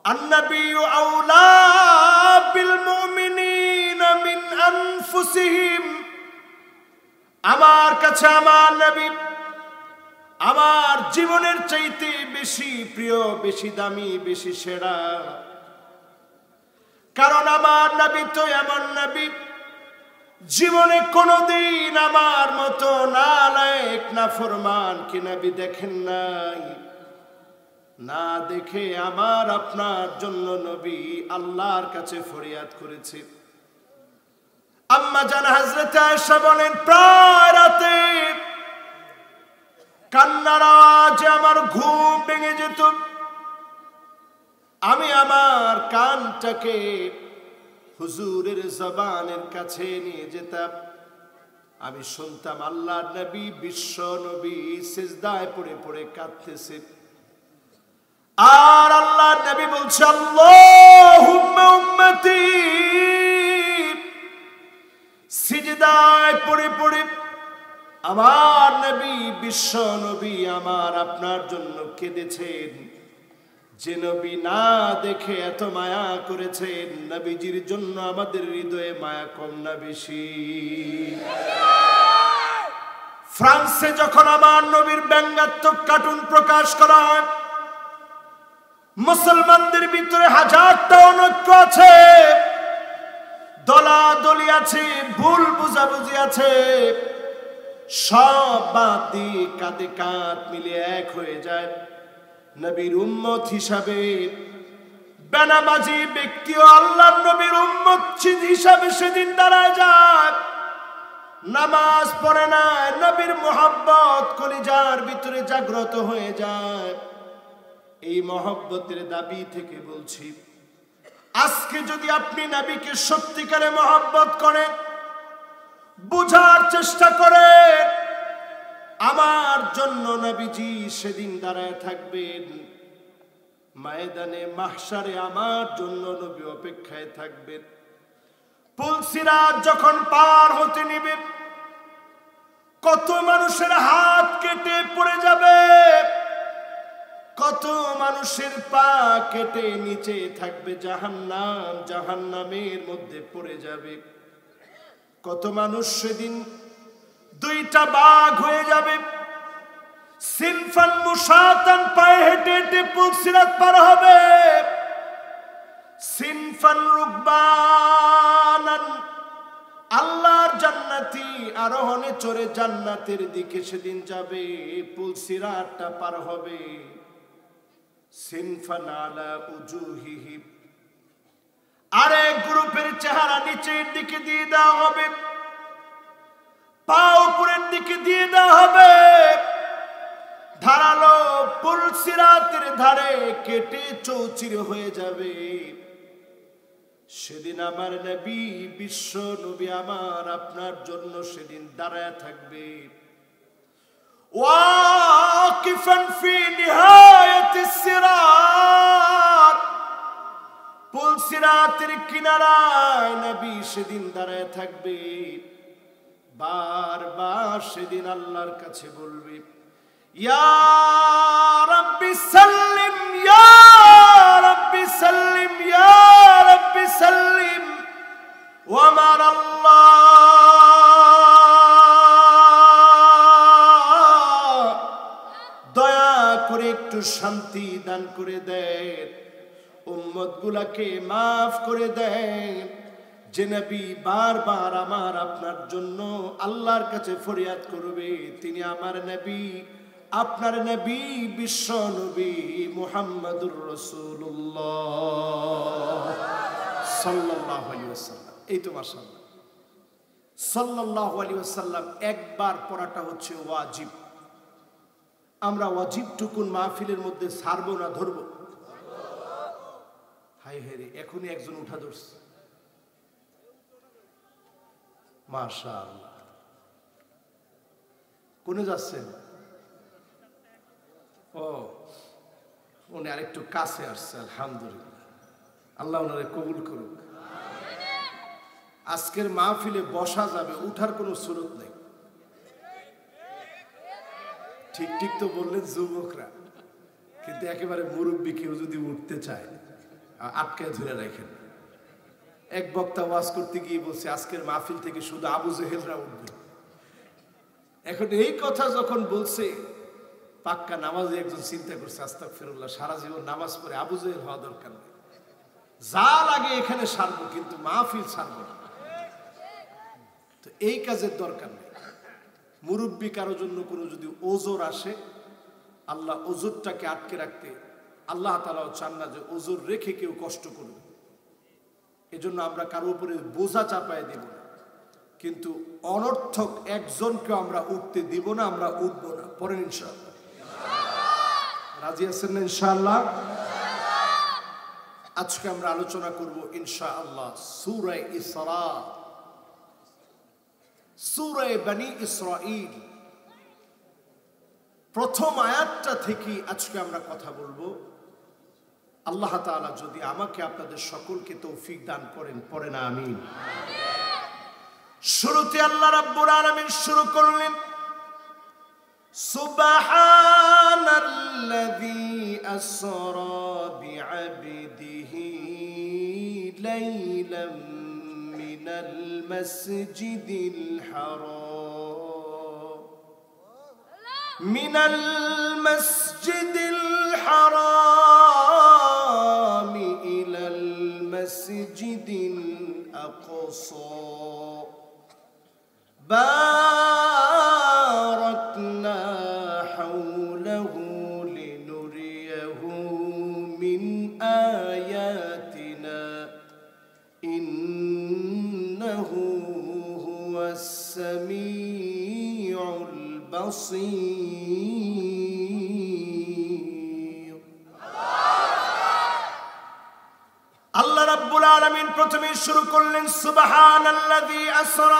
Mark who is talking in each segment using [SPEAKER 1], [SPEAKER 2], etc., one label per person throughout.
[SPEAKER 1] আন-নাবিয়্যু আওলা বিল মুমিনিনা মিন আনফুসিহিম, আমার কাছে আমার নবী আমার জীবনের চাইতে বেশি প্রিয়, বেশি দামি, বেশি সেরা। কারণ আমার নবী তো এমন নবী, জীবনে কোনদিন আমার মতো নালায়েক নাফরমান কি নবী দেখেন নাই। না দেখে আমার আপনার জন্য নবী আল্লাহর কাছে ফরিয়াদ করেছে। আম্মা জান হযরত আয়েশা বলেন, প্রায় রাতে কান্নার আওয়াজে আমার ঘুম ভেঙে যেত। আমি আমার কানটাকে হুজুরের জবানের কাছে নিয়ে যেতাম। আমি শুনতাম আল্লাহর নবী, বিশ্ব নবী সিজদায় পড়ে পড়ে কাঁদতেছে। আর আল্লাহর নবী বলছে, আল্লাহুম্মা উম্মতি, সিজদায় পড়ে পড়ে আমার নবী, বিশ্ব নবী আমার আপনার জন্য কেঁদেছেন। যে নবী না দেখে এত মায়া করেছেন, নবীজির জন্য আমাদের হৃদয়ে মায়া কম না বেশি? ফ্রান্সে যখন আমার নবীর ব্যঙ্গাত্মক কার্টুন প্রকাশ করা হয়, মুসলমানদের ভিতরে হাজারটা অনৈক্য আছে, দলাদলি আছে, ভুল বুঝাবুঝি আছে, সব বাদ দিয়ে কাঁধে কাঁধ মিলিয়ে এক হয়ে যায়। নবীর উম্মত হিসাবে বেনামাজি ব্যক্তিও আল্লাহর নবীর উম্মত হিসাবে সেদিন দাঁড়ায় যায়। নামাজ পড়ে না, নবীর মোহাব্বত কলিজার ভিতরে জাগ্রত হয়ে যায়। এই মহব্বতের দাবি থেকে বলছি, আজকে যদি আপনি নবীকে সত্যিকারে মহব্বত করেন, বুঝার চেষ্টা করেন, আমার জন্য নবীজি সেদিন দাঁড়ায় থাকবেন। ময়দানে মাহশারে আমার জন্য নবী অপেক্ষায় থাকবেন। পুলসিরাত যখন পার হতে নিবে, কত মানুষের হাত কেটে পড়ে যাবে, কত মানুষের পা কেটে নিচে থাকবে জাহান্নাম, জাহান্নামের মধ্যে পড়ে যাবে। কত মানুষ সেদিন দুইটা বাঘ হয়ে যাবে। সিনফান মুশাতান, পায়ে হেঁটে হেঁটে পুলসিরাত পার হবে। সিনফান রুকবানান, আল্লাহর জান্নাতি আরোহণে চড়ে জান্নাতের দিকে সেদিন যাবে, পুলসিরাতটা পার হবে। সিনফান আলা উজুহিহিম, আরেক গ্রুপের চেহারা নিচের দিকে দিয়ে দেওয়া হবে, পা উপরের দিকে দিয়ে দেওয়া হবে। ধারালো পুলসিরাতের ধারে কেটে চৌচির হয়ে যাবে। সেদিন আমার নবী, বিশ্ব নবী আমার আপনার জন্য সেদিন দাঁড়ায় থাকবে। ওয়াকিফান ফি নিহায়াতিস সিরাত, পুলসিরাতের কিনারায় নবী সেদিন দাঁড়ায় থাকবে। বারবার সেদিন আল্লাহর কাছে বলবে, ইয়া রাব্বি সাল্লিম, ইয়া রাব্বি সাল্লিম, ইয়া রাব্বি সাল্লিম। ও আমার আল্লাহ, দয়া করে একটু শান্তি দান করে দেন, উম্মত গুলাকে মাফ করে দেন। যে নবী বারবার আমার আপনার জন্য আল্লাহর কাছে ফরিয়াদ করবে, তিনি আমার নবী, আপনার নবী, বিশ্ব নবী মুহাম্মদুর রাসূলুল্লাহ সাল্লাল্লাহু আলাইহি ওয়াসাল্লাম। এই তো মাশাআল্লাহ, সাল্লাল্লাহু আলাইহি ওয়াসাল্লাম একবার পড়াটা হচ্ছে ওয়াজিব। আমরা ওয়াজিব টুকুন মাহফিলের মধ্যে ছাড়বো না, ধরবো? হায় হায় রে, এখনই একজন উঠা ধরছে, মাশাআল্লাহ। কোনে যাচ্ছেন? ও, উনি আরেকটু কাছে আসছে, আলহামদুলিল্লাহ, আল্লাহ ওনারে কবুল করুক। আজকের মাহফিলে বসা যাবে, উঠার কোনো সুরত নেই। ঠিক ঠিক তো বললেন যুবকরা, কিন্তু একেবারে মুরব্বী কেউ যদি উঠতে চায়, আটকে ধরে রাখেন। এক বক্তা ওয়াজ করতে গিয়ে বলছে আজকের মাহফিল থেকে শুধু আবু জেহেলরা উঠবে। এখন এই কথা যখন বলছে, পাক্কা নামাজে একজন চিন্তা করছে আস্তাগফিরুল্লাহ, সারা জীবন নামাজ পড়ে আবু জেহেল হওয়া দরকার নেই, যা লাগে এখানে সারবো, কিন্তু মাহফিল ছাড়বো না। তো এই কাজের দরকার নেই। মুরব্বী কারোর জন্য কোনো যদি ওজোর আসে, আল্লাহ ওজোরটাকে আটকে রাখতে আল্লাহ তাআলাও চান না যে ওজোর রেখে কেউ কষ্ট করবে। এজন্য আমরা কারো উপরে বোঝা চাপায় দিব না, কিন্তু অনর্থক একজনকে আমরা উঠতে দিব না, আমরা উঠবো না। পরেন ইনশাআল্লাহ। রাজি আছেন না ইনশাআল্লাহ? আজকে আমরা আলোচনা করব ইনশাআল্লাহ সূরা ইসরা, সূরা বনি ইসরাঈল প্রথম আয়াতটা থেকে আজকে আমরা কথা বলবো। আল্লাহ তাআলা যদি আমাকে আপনাদের সকলকে তৌফিক দান করেন, পড়েন আমিন। শুরুতে আল্লাহ রাব্বুল আলামিন শুরু করলেন সুবহানাল্লাযী আসরা বিআবদিহি লাইলাম মিনাল মাসজিদিল হারাম মিনাল মাসজিদিল হারাম ইলাল মাসজিদিল আকসা باركنا حوله لنريه من آياتنا إنه هو السميع البصير الله رب العالمين প্রথমে শুরু করলেন সুবহানাল্লাযী আসরা,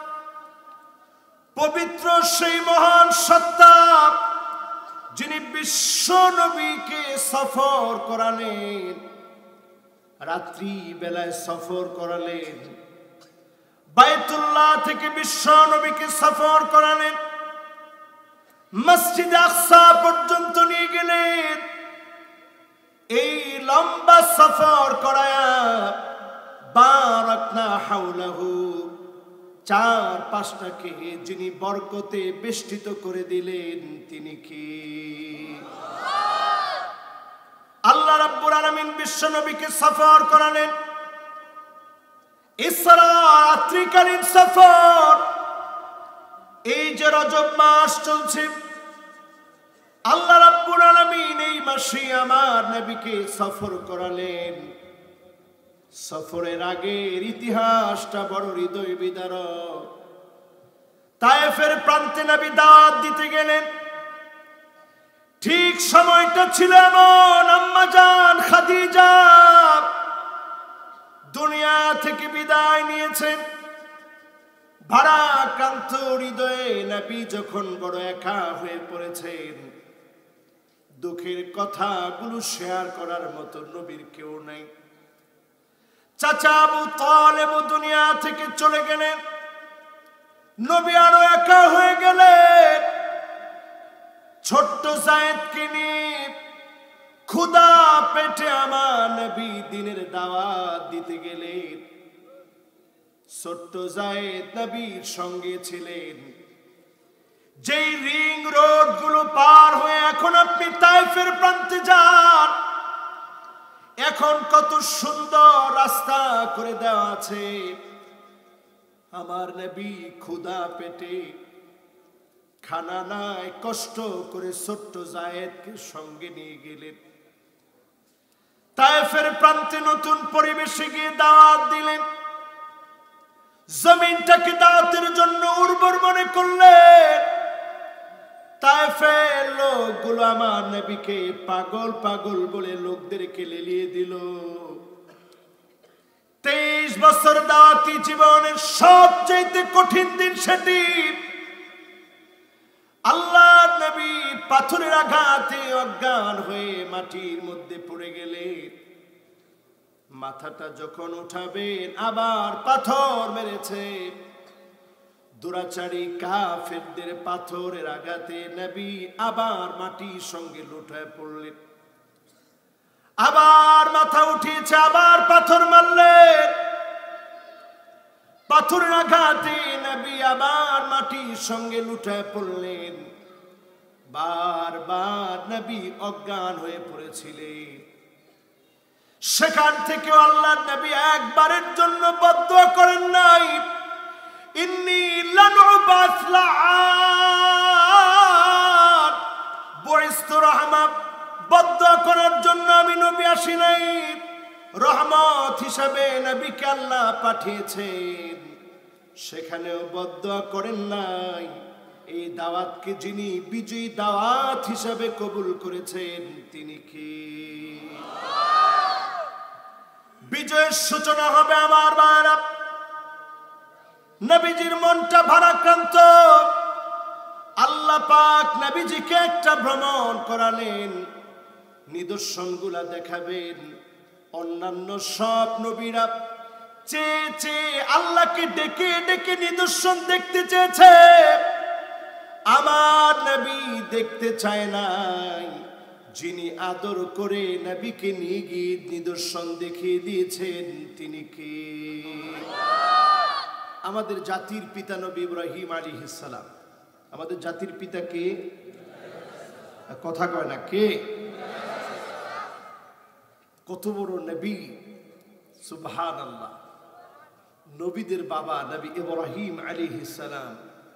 [SPEAKER 1] পবিত্র সেই মহান সত্তা যিনি বিশ্ব নবীকে সফর করালেন, রাত্রি বেলায় সফর করালেন, বাইতুল্লাহ থেকে বিশ্ব নবীকে সফর করালেন, মসজিদ আকসা পর্যন্ত নিয়ে গেলেন। এই লম্বা সফর করায়া বারাকনা হাওলাহু, চার পাঁচটাকে যিনি বরকতে বেষ্টিত করে দিলেন তিনি কি? আল্লাহ রাব্বুল আলামিন বিশ্ব নবীকে সফর করালেন। ইসরা রাত্রিকালীন সফর। এই যে রজব মাস চলছে, আল্লাহ রাব্বুল আলামিন এই মাসে আমার নবীকে সফর করালেন। সফরের আগের ইতিহাসটা বড় হৃদয় বিদারক। তায়েফের প্রান্তে নবী দাওয়াত দিতে গেলেন। ঠিক সময়টা ছিল এমন, আম্মা জান খাদিজা দুনিয়া থেকে বিদায় নিয়েছেন। ভারাক্রান্ত হৃদয়ে নবী যখন বড় একা হয়ে পড়েছেন, দুঃখের কথাগুলো শেয়ার করার মতো নবীর কেউ নাই। চাচা আবু তালেব দুনিয়া থেকে চলে গেলেন, নবী আরো একা হয়ে গেলেন। ছোট্ট যায়েদকে নিয়ে ক্ষুধা পেটে আমার নবী দিনের দাওয়াত দিতে গেলেন। ছোট্ট যায়েদ নবীর সঙ্গে ছিলেন। যেই রিং রোড গুলো পার হয়ে এখন আপনি তায়েফের প্রান্তে যান, এখন কত সুন্দর রাস্তা করে দেওয়া আছে। আমার নবী ক্ষুধা পেটে, খানা নাই, কষ্ট করে ছোট্ট যায়েদকে সঙ্গে নিয়ে গেলেন। তায়েফের প্রান্তে নতুন পরিবেশে গিয়ে দাওয়াত দিলেন। জমিনটাকে দাওয়াতের জন্য উর্বর মনে করলেন। তায়েফের লোকগুলো আমার নবীকে পাগল পাগল বলে লোকদেরকে লেলিয়ে দিল। 23 বছর দাওয়াতি জীবনের সবচেয়ে কঠিন দিন সেটি। আল্লাহর নবী পাথরের আঘাতে অজ্ঞান হয়ে মাটির মধ্যে পড়ে গেলেন। মাথাটা যখন উঠাবেন আবার পাথর মেরেছে। দুরাচারী কাফেরদের পাথরের আঘাতে নবী আবার মাটির সঙ্গে লুটায় পড়লেন। আবার মাথা উঠিয়ে দিয়েছে, আবার পাথর মারলেন। পাথরের আঘাতে নবী আবার মাটির সঙ্গে লুটায় পড়লেন। বারবার নবী অজ্ঞান হয়ে পড়েছিলেন। সেখান থেকে আল্লাহর নবী একবারের জন্য বদদুয়া করেন নাই, ইন্নী লানুবাস লাআন বুইস্তু রাহমা, বদদুয়া করার জন্য আমি নবী আসি নাই, রহমত হিসাবে নবীকে আল্লাহ পাঠিয়েছেন। সেখানেও বদদুয়া করেন নাই। এই দাওয়াতকে যিনি বিজয়ী দাওয়াত হিসাবে কবুল করেছেন তিনি কি? বিজয়ের সূচনা হবে আমার ভাইরা। নবীজির মনটা ভারাক্রান্ত। আল্লাহ পাক নবীজিকে একটা ভ্রমণ করালেন, নিদর্শনগুলা দেখাবেন। অন্যান্য সব নবীরা চেয়ে চেয়ে আল্লাহকে ডেকে ডেকে নিদর্শন দেখতে চেয়েছে, আমার নবী দেখতে চায় নাই। যিনি আদর করে নবীকে নিয়ে গিয়ে নিদর্শন দেখিয়ে দিয়েছেন তিনি কে? আমাদের জাতির পিতা নবী ইব্রাহিম আলাইহিস সালাম। আমাদের জাতির পিতা কে? কথা কয় না, কে? কত বড় নবী, সুবহানাল্লাহ। নবীদের বাবা নবী ইব্রাহিম আলাইহিস সালাম,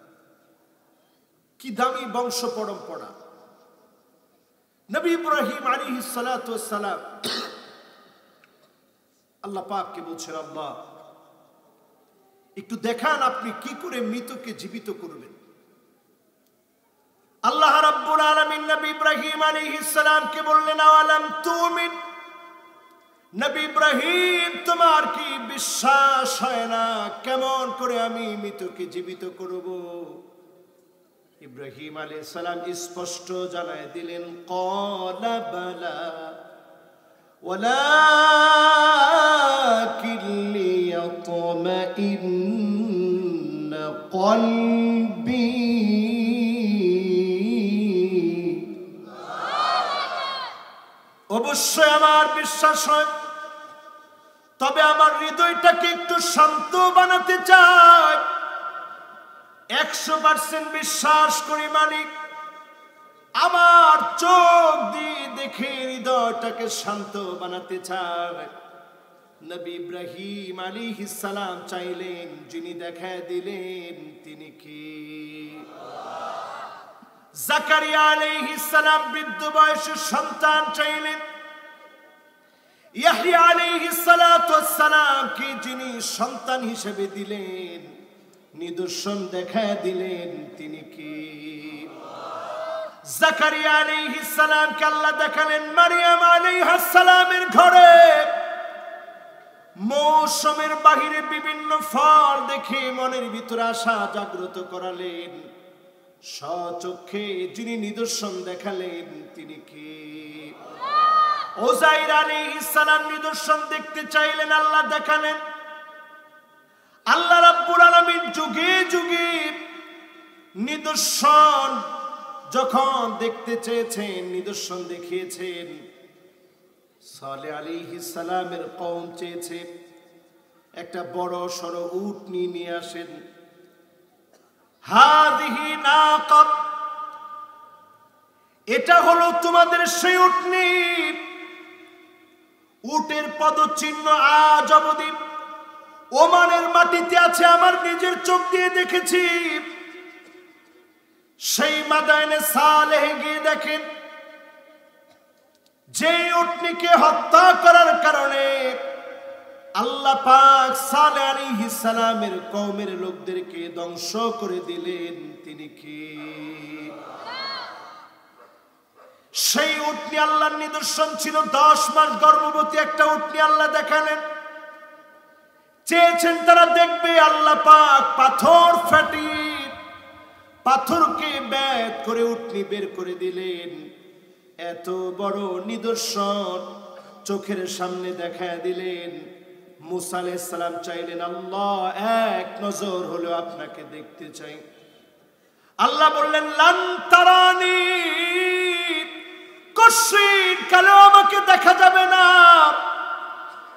[SPEAKER 1] কি দামি বংশ পরম্পরা। নবী ইব্রাহিম আলাইহিস সালাতু ওয়াস সালাম আল্লাহ পাককে বলছেন, আল্লাহ একটু দেখান আপনি কি করে মৃতকে জীবিত করবেন। আল্লাহ রাব্বুল আলামিন নবী ইব্রাহিম আলাইহিস সালামকে বললেন, আওয়ালাম তুমিন, নবী ইব্রাহিম তোমার কি বিশ্বাস হয় না? কেমন করে আমি মৃতকে জীবিত করব? ইব্রাহিম আলাইহিস সালাম স্পষ্ট জানায় দিলেন, ক্বালা বালা ওয়ালাকিন লিয়াতমাইন্না কলবি, অবশ্যই আমার বিশ্বাস হয়, তবে আমার হৃদয়টাকে একটু শান্ত বানাতে চাই। 100% বিশ্বাস করি মালিক, আমার চোখ দিয়ে দেখে হৃদয়টাকে শান্ত বানাতে চাই। নবী ইব্রাহিম আলাইহিস সালাম চাইলেন, যিনি দেখায় দিলেন তিনি কি? জাকারিয়া আলাইহিস সালাম বৃদ্ধ বয়সে সন্তান চাইলেন। ইয়াহইয়া আলাইহিস সালাতু ওয়াস সালাম কি যিনি সন্তান হিসেবে দিলেন, নিদর্শন দেখায় দিলেন তিনি কি? জাকারিয়া আলাইহিস সালামকে আল্লাহ দেখালেন মারিয়াম আলাইহাস সালামের ঘরে। মৌসুমের বাহিরে বিভিন্ন ফল দেখে মনের ভিতরে আশা জাগ্রত করালেন। স্বচক্ষে যিনি নিদর্শন দেখালেন তিনি কি? উযাইর আলাইহিস সালাম নিদর্শন দেখতে চাইলেন, আল্লাহ দেখালেন। আল্লাহ রাব্বুল আলামিন যুগে যুগে নিদর্শন যখন দেখতে চেয়েছেন নিদর্শন দেখিয়েছেন। সালেহ আলাইহিস সালামের কওম চেয়েছে একটা বড় সড়ো উটনি নিয়ে আসেন। হাদিহি নাকাত, এটা হলো তোমাদের সেই উটনি। উটের পদচিহ্ন আজ অবধি ওমানের মাটিতে আছে, আমার নিজের চোখ দিয়ে দেখেছি। সেই মাদায়েনে সালেহ গিয়ে দেখেন, যে উটনিকে হত্যা করার কারণে আল্লাহ পাক সালেহ আলাইহিস সালামের কওমের লোকদেরকে ধ্বংস করে দিলেন তিনি কি? সেই উটনি আল্লাহর নিদর্শন ছিল। 10 মাস গর্ভবতী একটা উটনি আল্লাহ দেখালেন। চেয়েছেন তারা দেখবে, আল্লাহ পাক পাথর ফাটি পাথরকে বেদ করে উটনি বের করে দিলেন। এত বড় নিদর্শন চোখের সামনে দেখায় দিলেন। মুসা আলাইহিস সালাম চাইলেন, আল্লাহ এক নজর হলো আপনাকে দেখতে চাই। আল্লাহ বললেন, লান তারানি, কশিন কালো আমাকে দেখা যাবে না।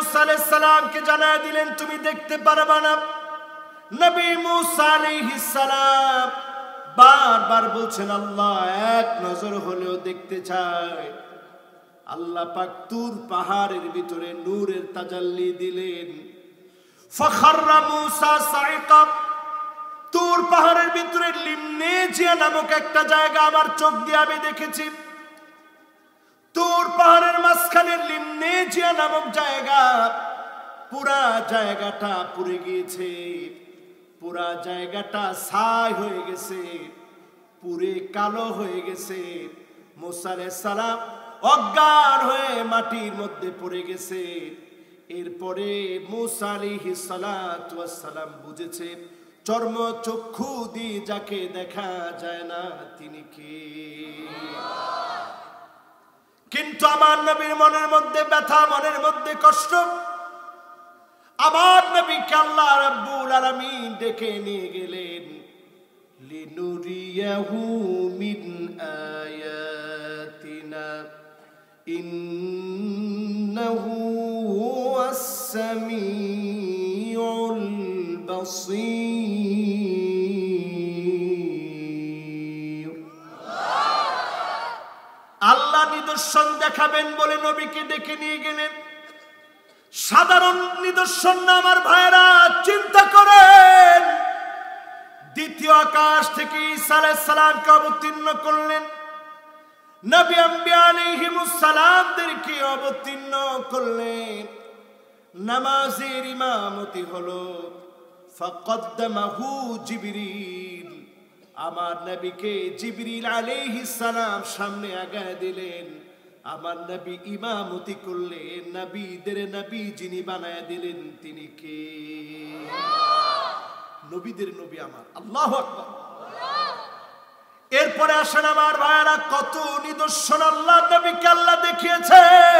[SPEAKER 1] মুসা আলাইহিস সালামকে জানায় দিলেন তুমি দেখতে পারবে না। নবী মুসা আলাইহিস সালাম বারবার বলছেন আল্লাহ এক নজর হলেও দেখতে চাই। আল্লাহ পাক তুর পাহাড়ের ভিতরে নূরের তাজাল্লি দিলেন। ফাখাররা মুসা সাইকা, তুর পাহাড়ের ভিতরে লিমনেজিয়া নামক একটা জায়গা আমার চোখ দিয়ে আমি দেখেছি। তুর পাহাড়ের মাঝখানে লিমনেজিয়া নামক জায়গা, পুরা জায়গাটা পুড়ে গিয়েছে, পুরা জায়গাটা ছাই হয়ে গেছে, পুরে কালো হয়ে গেছে। মুসা আলাইহিস সালাম অজ্ঞান হয়ে মাটির মধ্যে পড়ে গেছে। এরপরে মুসা আলাইহিস সালাতু ওয়াস সালাম বুঝেছে চর্ম চক্ষু দিয়ে যাকে দেখা যায় না তিনি কে। কিন্তু আমার নবীর মনের মধ্যে ব্যথা, মনের মধ্যে কষ্ট। আমার নবীকে আল্লাহ রাব্বুল আলামিন ডেকে নিয়ে গেলেন, লিনুরিয়াহু মিন আয়াতিনা ইন্নাহু হুয়াস সামিউল বাসীর। আল্লাহ নিদর্শন দেখাবেন বলে নবীকে ডেকে নিয়ে গেলেন। সাধারণ নিদর্শন না আমার ভাইরা, চিন্তা করেন। দ্বিতীয় আকাশ থেকে ঈসা আলাইহিস সালামকে অবতীর্ণ করলেন, নবী আম্বিয়া আলাইহিমুস সালামদেরকে অবতীর্ণ করলেন। নামাজের ইমামতি হলো, ফাকাদ্দামাহু জিবরিল, আমার নবীকে জিবরিল আলাইহিস সালাম সামনে আগায় দিলেন। আমার নবী ইমামতি করলেন, নবীদের নবী যিনি বানায় দিলেন তিনি কে? নবীদের নবী আমার, আল্লাহু আকবার। এরপরে আসেন আমার ভাইরা, কত নিদর্শন আল্লাহ নবীকে আল্লাহ দেখিয়েছে।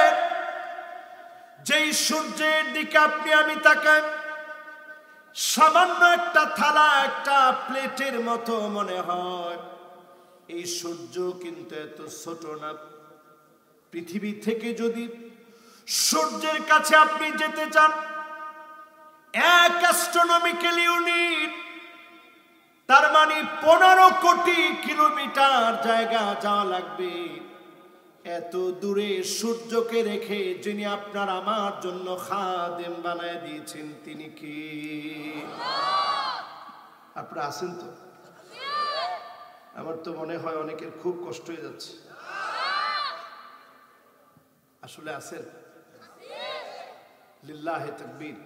[SPEAKER 1] যেই সূর্যের দিকে আপনি আমি তাকাই, সামান্য একটা থালা, একটা প্লেটের মতো মনে হয়। এই সূর্য কিন্তু এত ছোট না। পৃথিবী থেকে যদি সূর্যের কাছে আপনি যেতে চান, 1 অ্যাস্ট্রোনমিক্যাল ইউনিট, তার মানে 15 কোটি কিলোমিটার জায়গা যাওয়া লাগবে। এত দূরে সূর্যকে রেখে যিনি আপনার আমার জন্য খাদেম বানায় দিয়েছেন তিনি কি? আপনারা আছেন তো? আমার তো মনে হয় অনেকের খুব কষ্ট হয়ে যাচ্ছে। আসলে আছেন? লিল্লাহি তাকবীর।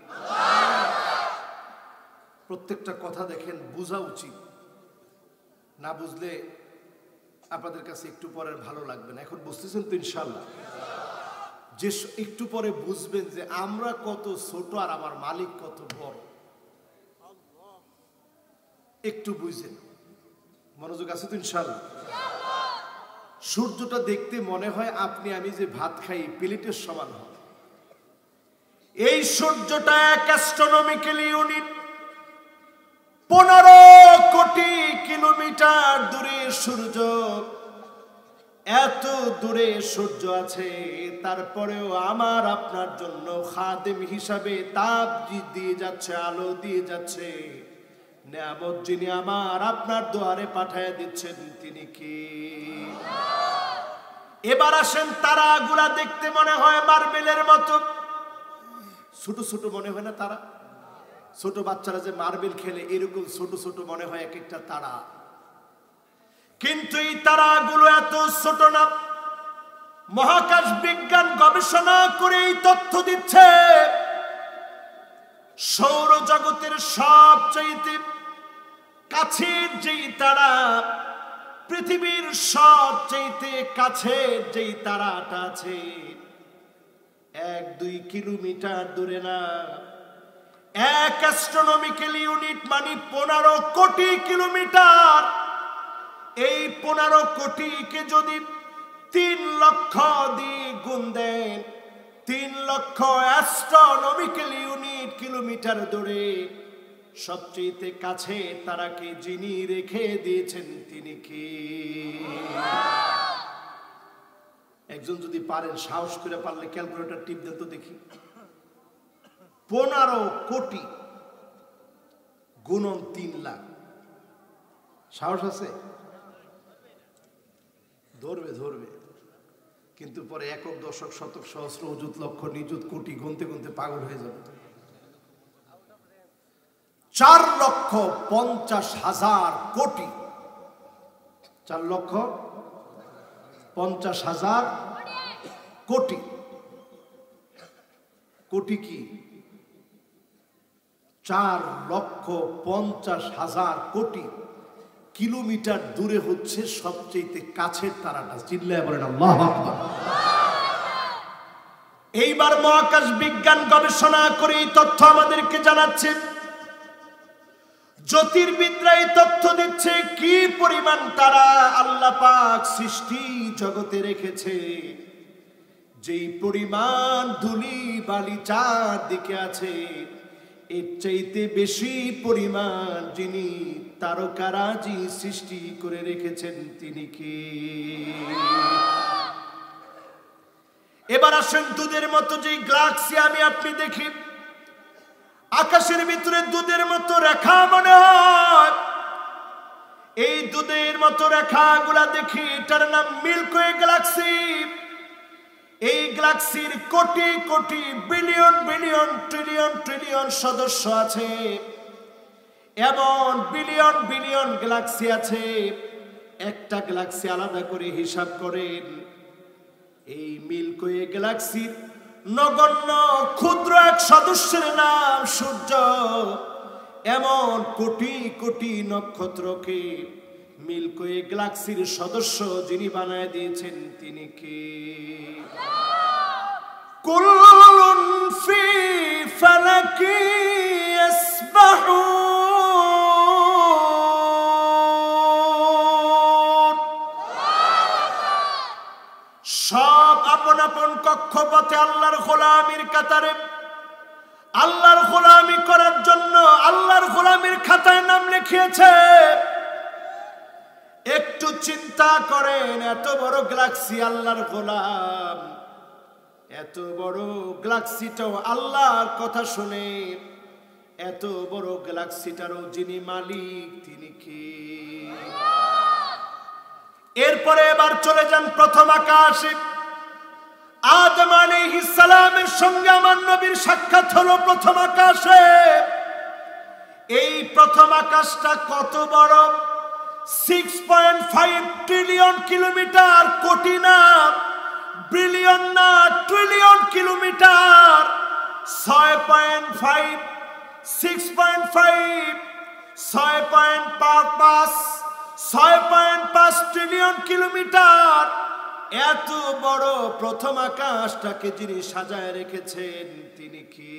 [SPEAKER 1] প্রত্যেকটা কথা দেখেন বোঝা উচিত, না বুঝলে আপনাদের কাছে একটু পরে ভালো লাগবে না। এখন বুঝতেছেন তো ইনশাআল্লাহ? যে একটু পরে বুঝবেন যে আমরা কত ছোট আর আমার মালিক কত বড়। একটু বুঝেন, মনোযোগ আছে তো ইনশাআল্লাহ? সূর্যটা দেখতে মনে হয় আপনি আমি যে ভাত খাই প্লেটের সমান হয়। এই সূর্যটা 1 অ্যাস্ট্রোনমিক্যাল ইউনিট, 15 কোটি কিলোমিটার দূরে সূর্য। এত দূরে সূর্য আছে, তারপরেও আমার আপনার জন্য খাদেম হিসাবে তাপ দিয়ে যাচ্ছে, আলো দিয়ে যাচ্ছে। নিয়ামত যিনি আমার আপনার দুয়ারে পাঠায় দিচ্ছেন তিনি কি? এবার আসেন, তারাগুলা দেখতে মনে হয় মার্বেলের মতো ছোট ছোট মনে হয় না? তারা, ছোট বাচ্চারা যে মার্বেল খেলে এরকম ছোট ছোট মনে হয় এক একটা তারা। কিন্তু এই তারাগুলো এত ছোট না। মহাকাশ বিজ্ঞান গবেষণা করে এই তথ্য দিচ্ছে, সৌরজগতের সবচেয়ে কাছের যেই তারা, পৃথিবীর সবচেয়ে কাছের যেই তারাটা আছে, 1-2 কিলোমিটার দূরে না। 1 অ্যাস্ট্রোনমিক্যাল ইউনিট মানে 15 কোটি কিলোমিটার। এই 15 কোটিকে যদি 3 লক্ষ দিয়ে গুণ দেন, 3 লক্ষ অ্যাস্ট্রোনমিক্যাল ইউনিট কিলোমিটার দূরে সবচেয়ে কাছে তারাকে যিনি রেখে দিয়েছেন তিনি কি? একজন যদি পারেন, সাহস করে পারলে ক্যালকুলেটর টিপ দেন তো দেখি। 15 কোটি গুণন 3 লাখ। সাহস আছে? ধরবে ধরবে, কিন্তু পরে একক, দশক, শতক, সহস্র, অযুত, লক্ষ, নিযুত, কোটি গুনতে গুনতে পাগল হয়ে যাবে। 4,50,000 কোটি, 4,50,000 কোটি। কোটি কি? 4,50,000 কোটি কিলোমিটার দূরে হচ্ছে সবচেয়ে কাছের তারাটা। চিল্লায় বলেন আল্লাহু আকবার। এইবার মহাকাশ বিজ্ঞান গবেষণা করে এই তথ্য আমাদেরকে জানাচ্ছে, জ্যোতির্বিদরা এই তথ্য দিচ্ছে কি পরিমাণ তারা আল্লাহ পাক সৃষ্টি জগতে রেখেছে। যেই পরিমাণ ধুলি বালি চারদিকে আছে, এর চাইতে বেশি পরিমাণ যিনি তারকারাজি সৃষ্টি করে রেখেছেন তিনি কে? এবার আসেন, দুধের মতো যে গ্যালাক্সি আমি আপনি দেখি, আকাশের ভিতরে দুধের মতো রেখা মনে হয়। এই দুধের মতো রেখাগুলা দেখি, এটার নাম মিল্কি ওয়ে গ্যালাক্সি। এই গ্যালাক্সির crore crore billion billion trillion trillion সদস্য আছে, এমন বিলিয়ন বিলিয়ন গ্যালাক্সি আছে। একটা গ্যালাক্সি আলাদা করে হিসাব করেন, এই মিল্কি ওয়ে গ্যালাক্সির নগণ্য ক্ষুদ্র এক সদস্যের নাম সূর্য। এমন কোটি কোটি নক্ষত্রকে মিল্কি ওয়ে গ্যালাক্সির সদস্য যিনি বানায় দিয়েছেন তিনি কে? কুল্লুন ফি ফালাকি ইয়াসবাহুন। সব আপন আপন কক্ষপথে আল্লাহর গোলামির কাতারে, আল্লাহর গোলামি করার জন্য আল্লাহর গোলামির খাতায় নাম লিখিয়েছে। একটু চিন্তা করেন, এত বড় গ্যালাক্সি আল্লাহর গোলাম, এত বড় গ্যালাক্সিটাও আল্লাহর কথা শুনে, এত বড় গ্যালাক্সিটারও যিনি মালিক তিনি কে? এরপরে এবার চলে যান প্রথম আকাশে। আদম আলাইহিস সালামের সঙ্গে আমার নবীর সাক্ষাৎ হলো প্রথম আকাশে। এই প্রথম আকাশটা কত বড়? 6.5 ট্রিলিয়ন কিলোমিটার। কোটি না, বিলিয়ন না, ট্রিলিয়ন কিলোমিটার। 6.5 6.5 6.5 trillion kilometre. এত বড় প্রথম আকাশটাকে যিনি সাজায় রেখেছেন তিনি কি?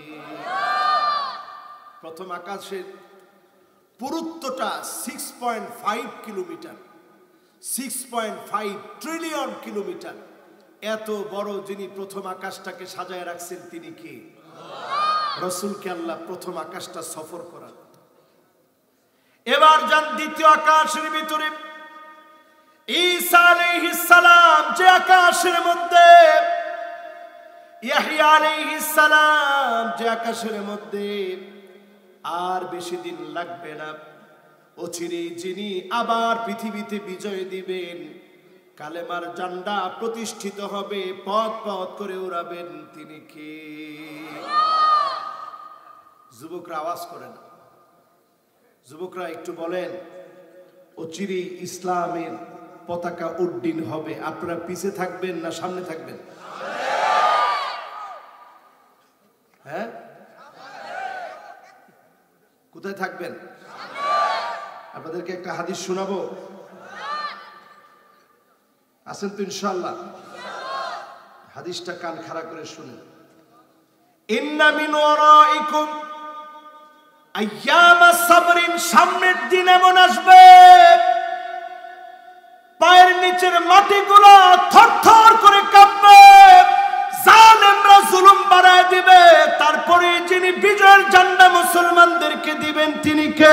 [SPEAKER 1] প্রথম আকাশের পুরুত্বটা 6.5 কিলোমিটার, 6.5 ট্রিলিয়ন কিলোমিটার। এত বড় যিনি প্রথম আকাশটাকে সাজায় রাখছেন তিনি কি? রাসূলকে আল্লাহ প্রথম আকাশটা সফর করান। এবার যান দ্বিতীয় আকাশের ভিতরে। ঈসা আলাইহিস সালাম যে আকাশের মধ্যে, ইয়াহইয়া আলাইহিস সালাম যে আকাশের মধ্যে, আর বেশি দিন লাগবে না, অচিরেই যিনি আবার পৃথিবীতে বিজয় দিবেন, কালেমার ঝান্ডা প্রতিষ্ঠিত হবে, পথ পথ করে উড়াবেন তিনি কে? যুবকরা আওয়াজ করেন, যুবকরা একটু বলেন, অচিরেই ইসলামের পতাকা উড্ডীন হবে। আপনারা পিছে থাকবেন না সামনে থাকবেন? হ্যাঁ, কোথায় থাকবেন? আপনাদেরকে একটা হাদিস শোনাবো, আছেন তো ইনশাআল্লাহ? হাদিসটা কান খাড়া করে শুনেন। ইন্না মিন ওয়ারাইকুম আইয়ামা সাবরিন, সামনের দিন এমন আসবে পায়ের নিচের মাটিগুলো থরথর করে কাঁপবে, জালেমরা জুলুম বাড়ায় দিবে, তারপরে যিনি বিজয়ের ঝান্ডা মুসলমানদেরকে দিবেন তিনি কে?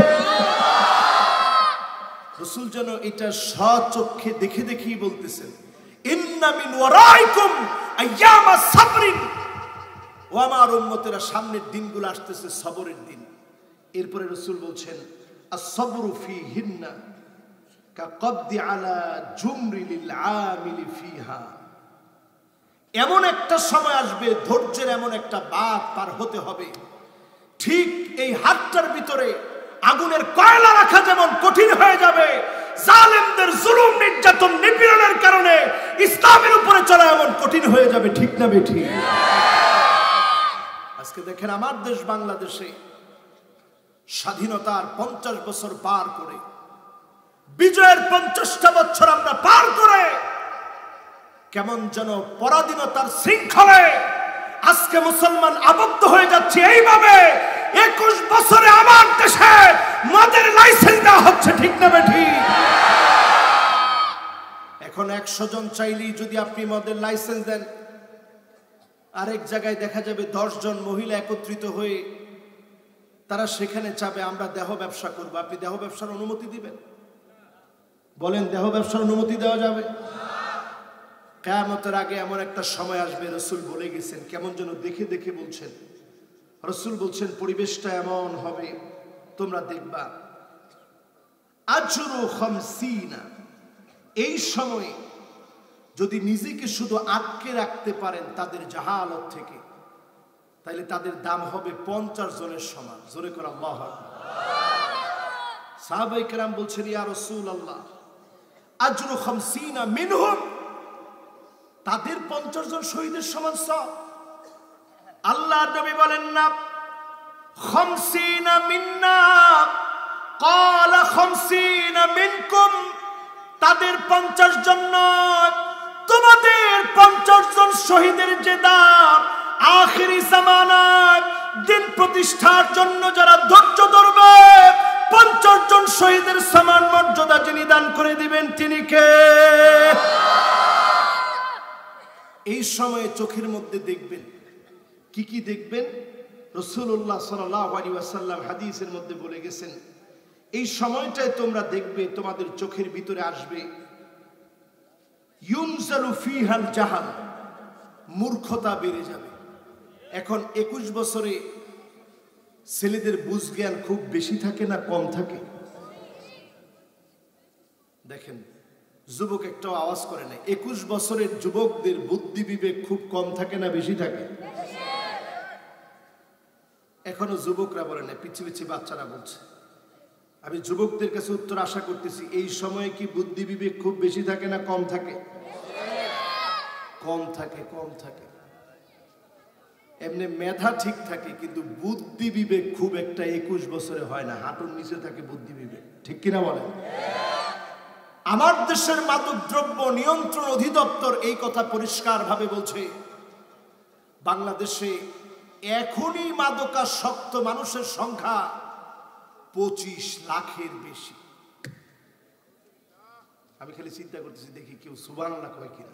[SPEAKER 1] রাসূল যেন এটা স্বচক্ষে দেখে দেখেই বলতেছেন, ইন্না মিন ওয়ারাইকুম আইয়ামা সাবরিন, ও আমার উম্মতেরা, সামনের দিনগুলো আসতেছে সবরের দিন। এরপরে রাসূল বলছেন আস-সাবরু ফীহিন্না কাকবদি আলা জুমরি লিল আমিলি ফিহা। এমন একটা সময় আসবে, ধৈর্যের এমন একটা বাঁধ পার হতে হবে, ঠিক এই হাতটার ভিতরে আগুনের কয়লা রাখা যেমন কঠিন হয়ে যাবে, জালেমদের জুলুম নির্যাতন নিপীড়নের কারণে ইসলামের উপরে চলা এমন কঠিন হয়ে যাবে। ঠিক না বেঠিক? আজকে দেখেন আমার দেশ বাংলাদেশে স্বাধীনতার 50 বছর পার করে, বিজয়ের 50টা বছর আমরা পার করে কেমন যেন পরাধীনতার শৃঙ্খলে আজকে মুসলমান আবদ্ধ হয়ে যাচ্ছে। এইভাবে 21 বছরে আমার দেশে মদের লাইসেন্স দেওয়া হচ্ছে। ঠিক না বেঠিক? এখন 100 জন চাইলেই যদি আপনি মদের লাইসেন্স দেন, আরেক জায়গায় দেখা যাবে 10 জন মহিলা একত্রিত হয়ে তারা সেখানে চাবে আমরা দেহ ব্যবসা করব। আপনি দেহ ব্যবসার অনুমতি দিবেন? বলেন, দেহ ব্যবসার অনুমতি দেওয়া যাবে? কিয়ামতের আগে এমন একটা সময় আসবে, রাসূল বলে গেছেন, কেমন যেন দেখে দেখে বলছেন। রাসূল বলছেন পরিবেশটা এমন হবে, তোমরা দেখবা আজরু 50। এই সময়ে যদি নিজেকে শুধু আটকে রাখতে পারেন তাদের জাহালত থেকে, তাহলে তাদের দাম হবে 50 জনের সমান। জোরে করে আল্লাহু আকবার। সাহাবায়ে কেরাম বলছেন, ইয়া রাসূলুল্লাহ আজরু 50 মিনহুম, তাদের 50 জন শহীদের সমান সওয়াব। আল্লাহর নবী বলেন না 50 মিন্না, ক্বালা 50 মিনকুম, তাদের 50 জন নয়, তোমাদের 50 জন শহীদের যে দাম, আখিরি জামানায় দিন প্রতিষ্ঠার জন্য যারা ধৈর্য ধরবে, 50 জন শহীদের সমান মর্যাদা যিনি দান করে দিবেন তিনি কে? এই সময়ে চোখের মধ্যে দেখবেন, কি কি দেখবেন? রাসূলুল্লাহ সাল্লাল্লাহু আলাইহি ওয়াসাল্লাম হাদিসের মধ্যে বলে গেছেন, এই সময়টায় তোমরা দেখবে তোমাদের চোখের ভিতরে আসবে ইউনজালু ফিহাল জাহাল, মূর্খতা বেড়ে যাবে। এখন 21 বছরে ছেলেদের বুঝ জ্ঞান খুব বেশি থাকে না কম থাকে? দেখেন, যুবক একটাও আওয়াজ করে না। 21 বছরের যুবকদের বুদ্ধি বিবেক খুব কম থাকে না বেশি থাকে? এখনো যুবকরা বলে না, পিছি পিছি বাচ্চারা বলছে। আমি যুবকদের কাছে উত্তর আশা করতেছি, এই সময়ে কি বুদ্ধি বিবেক খুব বেশি থাকে না কম থাকে? কম থাকে, কম থাকে। এমনি মেধা ঠিক থাকে, কিন্তু বুদ্ধি বিবেক খুব একটা 21 বছরে হয় না, হাঁটুর নিচে থাকে বুদ্ধি বিবেক। ঠিক কিনা বলেন? আমার দেশের মাদক দ্রব্য নিয়ন্ত্রণ অধিদপ্তর এই কথা পরিষ্কার ভাবে বলছে, বাংলাদেশে এখনই মাদকাসক্ত মানুষের সংখ্যা 25 লাখের বেশি। আমি খালি চিন্তা করতেছি, দেখি কেউ সুবহানাল্লাহ কয় কিনা।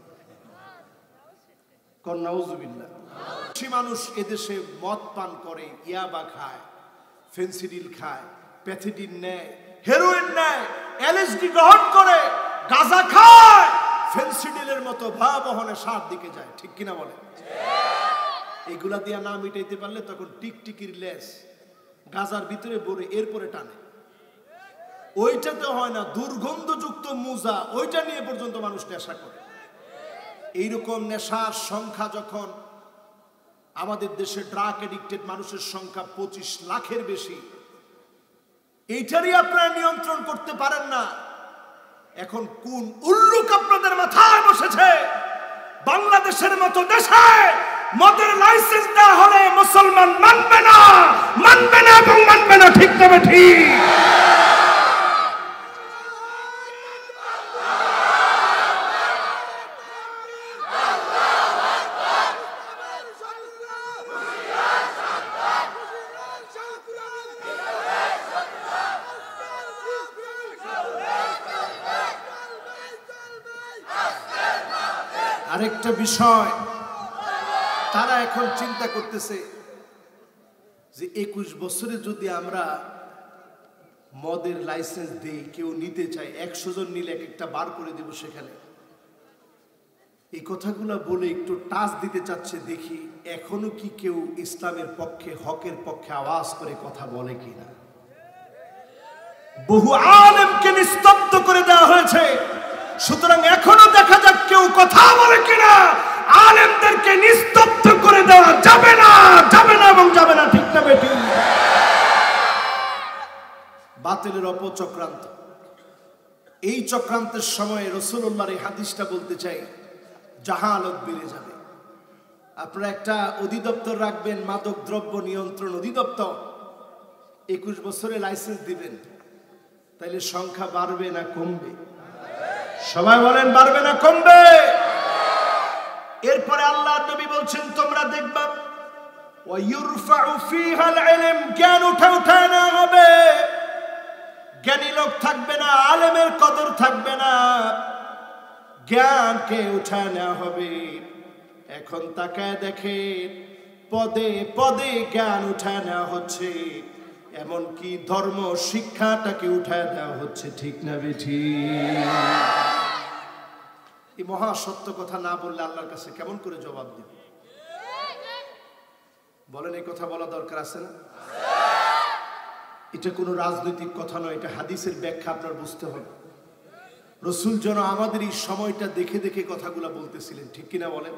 [SPEAKER 1] কোন নাউজুবিল্লাহ। বেশি মানুষ এদেশে মদ পান করে, ইয়াবা খায়, ফেন্সিডিল খায়, প্যাথিডিন নেয়, হেরোইন নেয়, এলএসডি গ্রহণ করে, গাঁজা খায়, ফেন্সিডিলের মতো ভয়াবহ নেশার দিকে যায়। ঠিক কিনা বলে? এগুলা দিয়া না মিটাইতে পারলে তখন টিকটিকির লেস গাজার ভিতরে ভরে এরপরে টানে। ওইটাতে হয় না, দুর্গন্ধযুক্ত মুজা, ওইটা নিয়ে পর্যন্ত মানুষ নেশা করে। এইরকম নেশার সংখ্যা যখন আমাদের দেশে ড্রাগ এডিক্টেড মানুষের সংখ্যা 25 লাখের বেশি, এইটারই আপনারা নিয়ন্ত্রণ করতে পারেন না। এখন কোন উল্লুক আপনাদের মাথায় বসেছে? বাংলাদেশের মতো দেশে মদের লাইসেন্স দেওয়া হলে মুসলমান মানবে না, মানবে না এবং মানবে না। ঠিক না ঠিক? আরেকটা বিষয়, তারা এখন চিন্তা করতেছে যে 21 বছরে যদি আমরা মদের লাইসেন্স দেই, কেউ নিতে চায়, 100 জন নিলে এক একটা বার করে দেব সেখানে। এই কথাগুলো বলে একটু টাচ দিতে চাচ্ছে, দেখি এখনো কি কেউ ইসলামের পক্ষে, হকের পক্ষে আওয়াজ করে কথা বলে কিনা। বহু আলেমকে নিস্তব্ধ করে দেওয়া হয়েছে, সুতরাং এখনো দেখা যাক কেউ কথা বলে কিনা। আলেমদেরকে নিস্তব্ধ করে দেওয়া যাবে না, যাবে না এবং যাবে না, ঠিক না বেটি? বাতিলের অপচক্রান্ত, এই চক্রান্তের সময় রাসূলুল্লাহর এই হাদিসটা বলতে চাই, জাহালত বেড়ে যাবে। আপনারা একটা অধিদপ্তর রাখবেন, মাদক দ্রব্য নিয়ন্ত্রণ অধিদপ্তর, 21 বছরে লাইসেন্স দিবেন, তাইলে সংখ্যা বাড়বে না কমবে? সবাই বলেন বাড়বে না কমবে? এরপরে আল্লাহর নবী বলছেন তোমরা দেখবা ওয়ায়ুরফাউ ফীহাল ইলম, জ্ঞান উঠায় না হবে, জ্ঞানী লোক থাকবে না, আলেমের কদর থাকবে না, জ্ঞানকে উঠায় নেওয়া হবে। এখন তাকায় দেখে পদে পদে জ্ঞান উঠায় নেওয়া হচ্ছে, এমনকি ধর্ম শিক্ষাটাকে উঠায় দেওয়া হচ্ছে, ঠিক না বেঠি? এই মহা সত্য কথা না বললে আল্লাহর কাছে কেমন করে জবাব দেব? বলেন, এই কথা বলা দরকার আছে না? এটা কোনো রাজনৈতিক কথা নয়, এটা হাদিসের ব্যাখ্যা আপনার বুঝতে হবে। রাসূল যেন আমাদের এই সময়টা দেখে দেখে কথাগুলো বলতেছিলেন, ঠিক কিনা বলেন?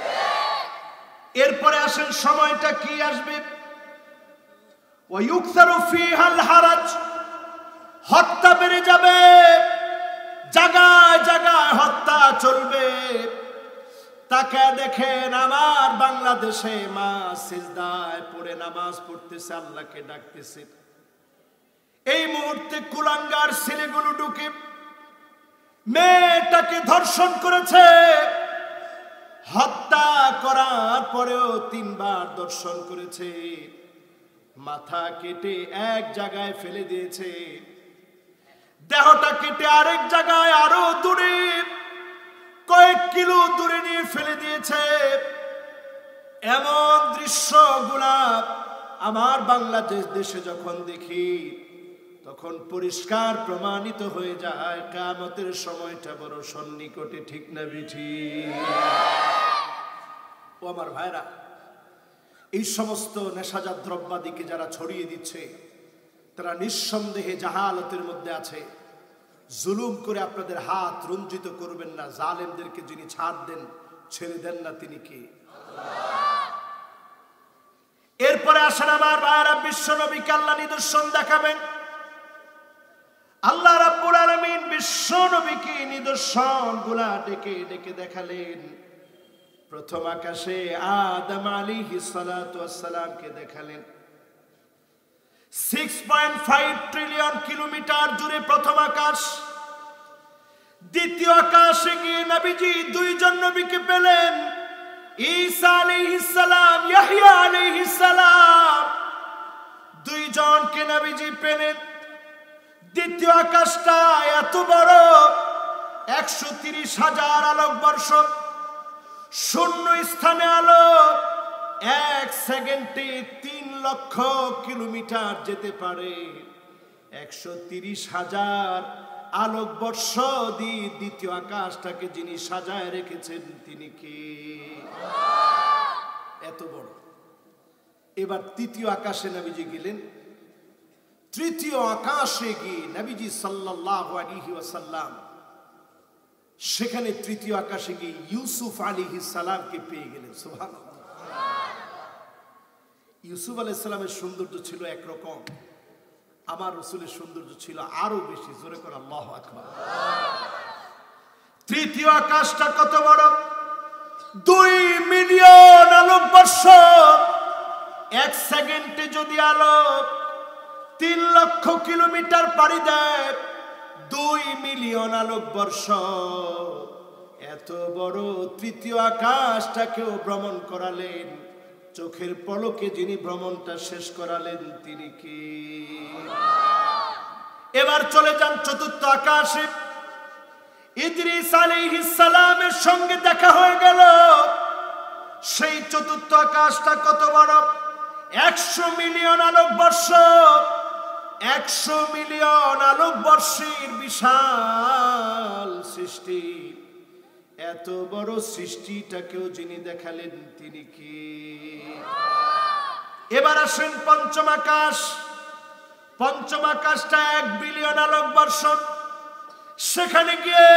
[SPEAKER 1] এরপরে আসেন সময়টা কি আসবে, ওয়ায়ুকসারু ফীহাল হারাজ, হত্যা বেড়ে যাবে, জায়গায় জায়গায় হত্যা চলবে। তাকে দেখেন আমার বাংলাদেশে মা সিজদায় পড়ে নামাজ পড়তেছে, আল্লাহকে ডাকতেছে, এই মুহূর্তে কুলাঙ্গার ছেলেগুলো ঢুকে মেয়েটাকে ধর্ষণ করেছে, হত্যা করার পরেও 3 বার ধর্ষণ করেছে, মাথা কেটে এক জায়গায় ফেলে দিয়েছে, দেহটা কেটে আরেক জায়গায় আরো দূরে কয়েক কিলো দূরে নিয়ে ফেলে দিয়েছে। এমন দৃশ্যগুলা আমার বাংলাদেশ দেশে যখন দেখি তখন পরিষ্কার প্রমাণিত হয়ে যায় কিয়ামতের সময়টা বড় সন্নিকটে, ঠিক না বেঠি? ও আমার ভাইরা, এই সমস্ত নেশাজাত দ্রব্যাদিকে যারা ছড়িয়ে দিচ্ছে তারা নিঃসন্দেহে জাহালতের মধ্যে আছে। জুলুম করে আপনাদের হাত রঞ্জিত করবেন না, জালেমদেরকে যিনি ছাড় দেন, ছেড়ে দেন না, তিনি কে? এরপরে আসেন আমার ভাইরা, বিশ্ব নবীকে আল্লাহ নিদর্শন দেখাবেন। আল্লাহ রাব্বুল আলামিন বিশ্ব নবীকে নিদর্শনগুলা ডেকে ডেকে দেখালেন। প্রথম আকাশে আদম আলাইহিস সালাতু ওয়াস সালামকে দেখালেন, 6.5 ট্রিলিয়ন কিলোমিটার জুড়ে প্রথম আকাশ। দ্বিতীয় আকাশে গিয়ে নবীজি 2 জন নবীকে পেলেন, ঈসা আলাইহিস সালাম, ইয়াহইয়া আলাইহিস সালাম, 2 জনকে নবীজি পেলেন। দ্বিতীয় আকাশটা এত বড়, 130,000 আলোকবর্ষ, শূন্য স্থানে আলো 1 সেকেন্ডে 3 লক্ষ কিলোমিটার যেতে পারে। 130,000 আলোকবর্ষ দিয়ে দ্বিতীয় আকাশটাকে যিনি সাজায় রেখেছেন তিনি কে? এত বড়। এবার তৃতীয় আকাশে নবীজি গেলেন। তৃতীয় আকাশে গিয়ে নবীজি সাল্লাল্লাহু আলাইহি ওয়াসাল্লাম সেখানে তৃতীয় আকাশে গিয়ে ইউসুফ আলাইহিস সালামকে পেয়ে গেলেন। সুবহানাল্লাহ। ইউসুফ আলাইহিস সালামের সৌন্দর্য ছিল একরকম, আমার রাসূলের সৌন্দর্য ছিল আরো বেশি। জোরে করে আল্লাহু আকবার। তৃতীয় আকাশটা কত বড়? 2 মিলিয়ন আলোকবর্ষ। 1 সেকেন্ডে যদি আলো 3 লক্ষ কিলোমিটার পাড়ি দেয়, 2 মিলিয়ন আলোকবর্ষ। এত বড় তৃতীয় আকাশটাকেও ভ্রমণ করালেন। চোখের পলকে যিনি ভ্রমণটা শেষ করালেন তিনি কি? এবার চলে যান চতুর্থ আকাশে। ইদ্রিস আলাইহিস সালামের সঙ্গে দেখা হয়ে গেল। সেই চতুর্থ আকাশটা কত বড়? 100 মিলিয়ন আলোকবর্ষ। 100 মিলিয়ন আলোকবর্ষের বিশাল সৃষ্টি। এত বড় সৃষ্টিটাকেও যিনি দেখালেন তিনি কি? এবার আসেন পঞ্চম আকাশ। পঞ্চম আকাশটা 1 বিলিয়ন আলোকবর্ষ। সেখানে গিয়ে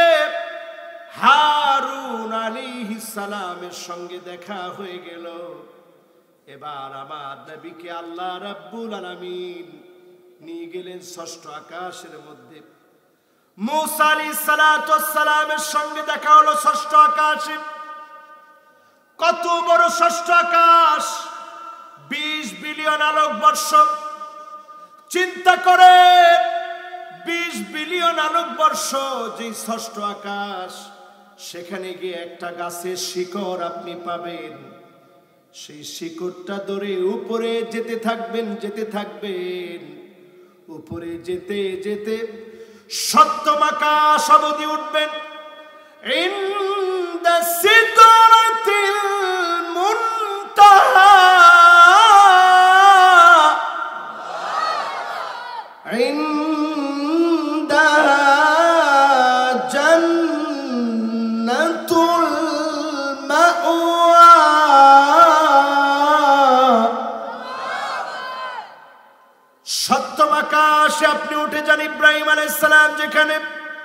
[SPEAKER 1] হারুন আলাইহিস সালামের সঙ্গে দেখা হয়ে গেল। এবার আমার নবীকে আল্লাহ রাব্বুল আলামিন নিয়ে গেলেন ষষ্ঠ আকাশের মধ্যে। মুসা আলাইহিস সালাতু ওয়াস সালামের সঙ্গে দেখা হলো ষষ্ঠ আকাশে। কত বড় ষষ্ঠ আকাশ! 20 বিলিয়ন আলোকবর্ষ। চিন্তা করে 20 বিলিয়ন আলোকবর্ষ যে ষষ্ঠ আকাশ, সেখানে গিয়ে একটা গাছের শিকড় আপনি পাবেন। সেই শিকড়টা ধরে উপরে যেতে থাকবেন, যেতে থাকবেন। উপরে যেতে যেতে সপ্তম আকাশ অবধি উঠবেন। ইনদা সিদরাতিল মুনতাহা, ইনদা জান্নাতুল মাওয়া। সপ্তম আকাশে আপনি উঠে যান। ইব্রাহিম আলাইহিস সালাম যেখানে,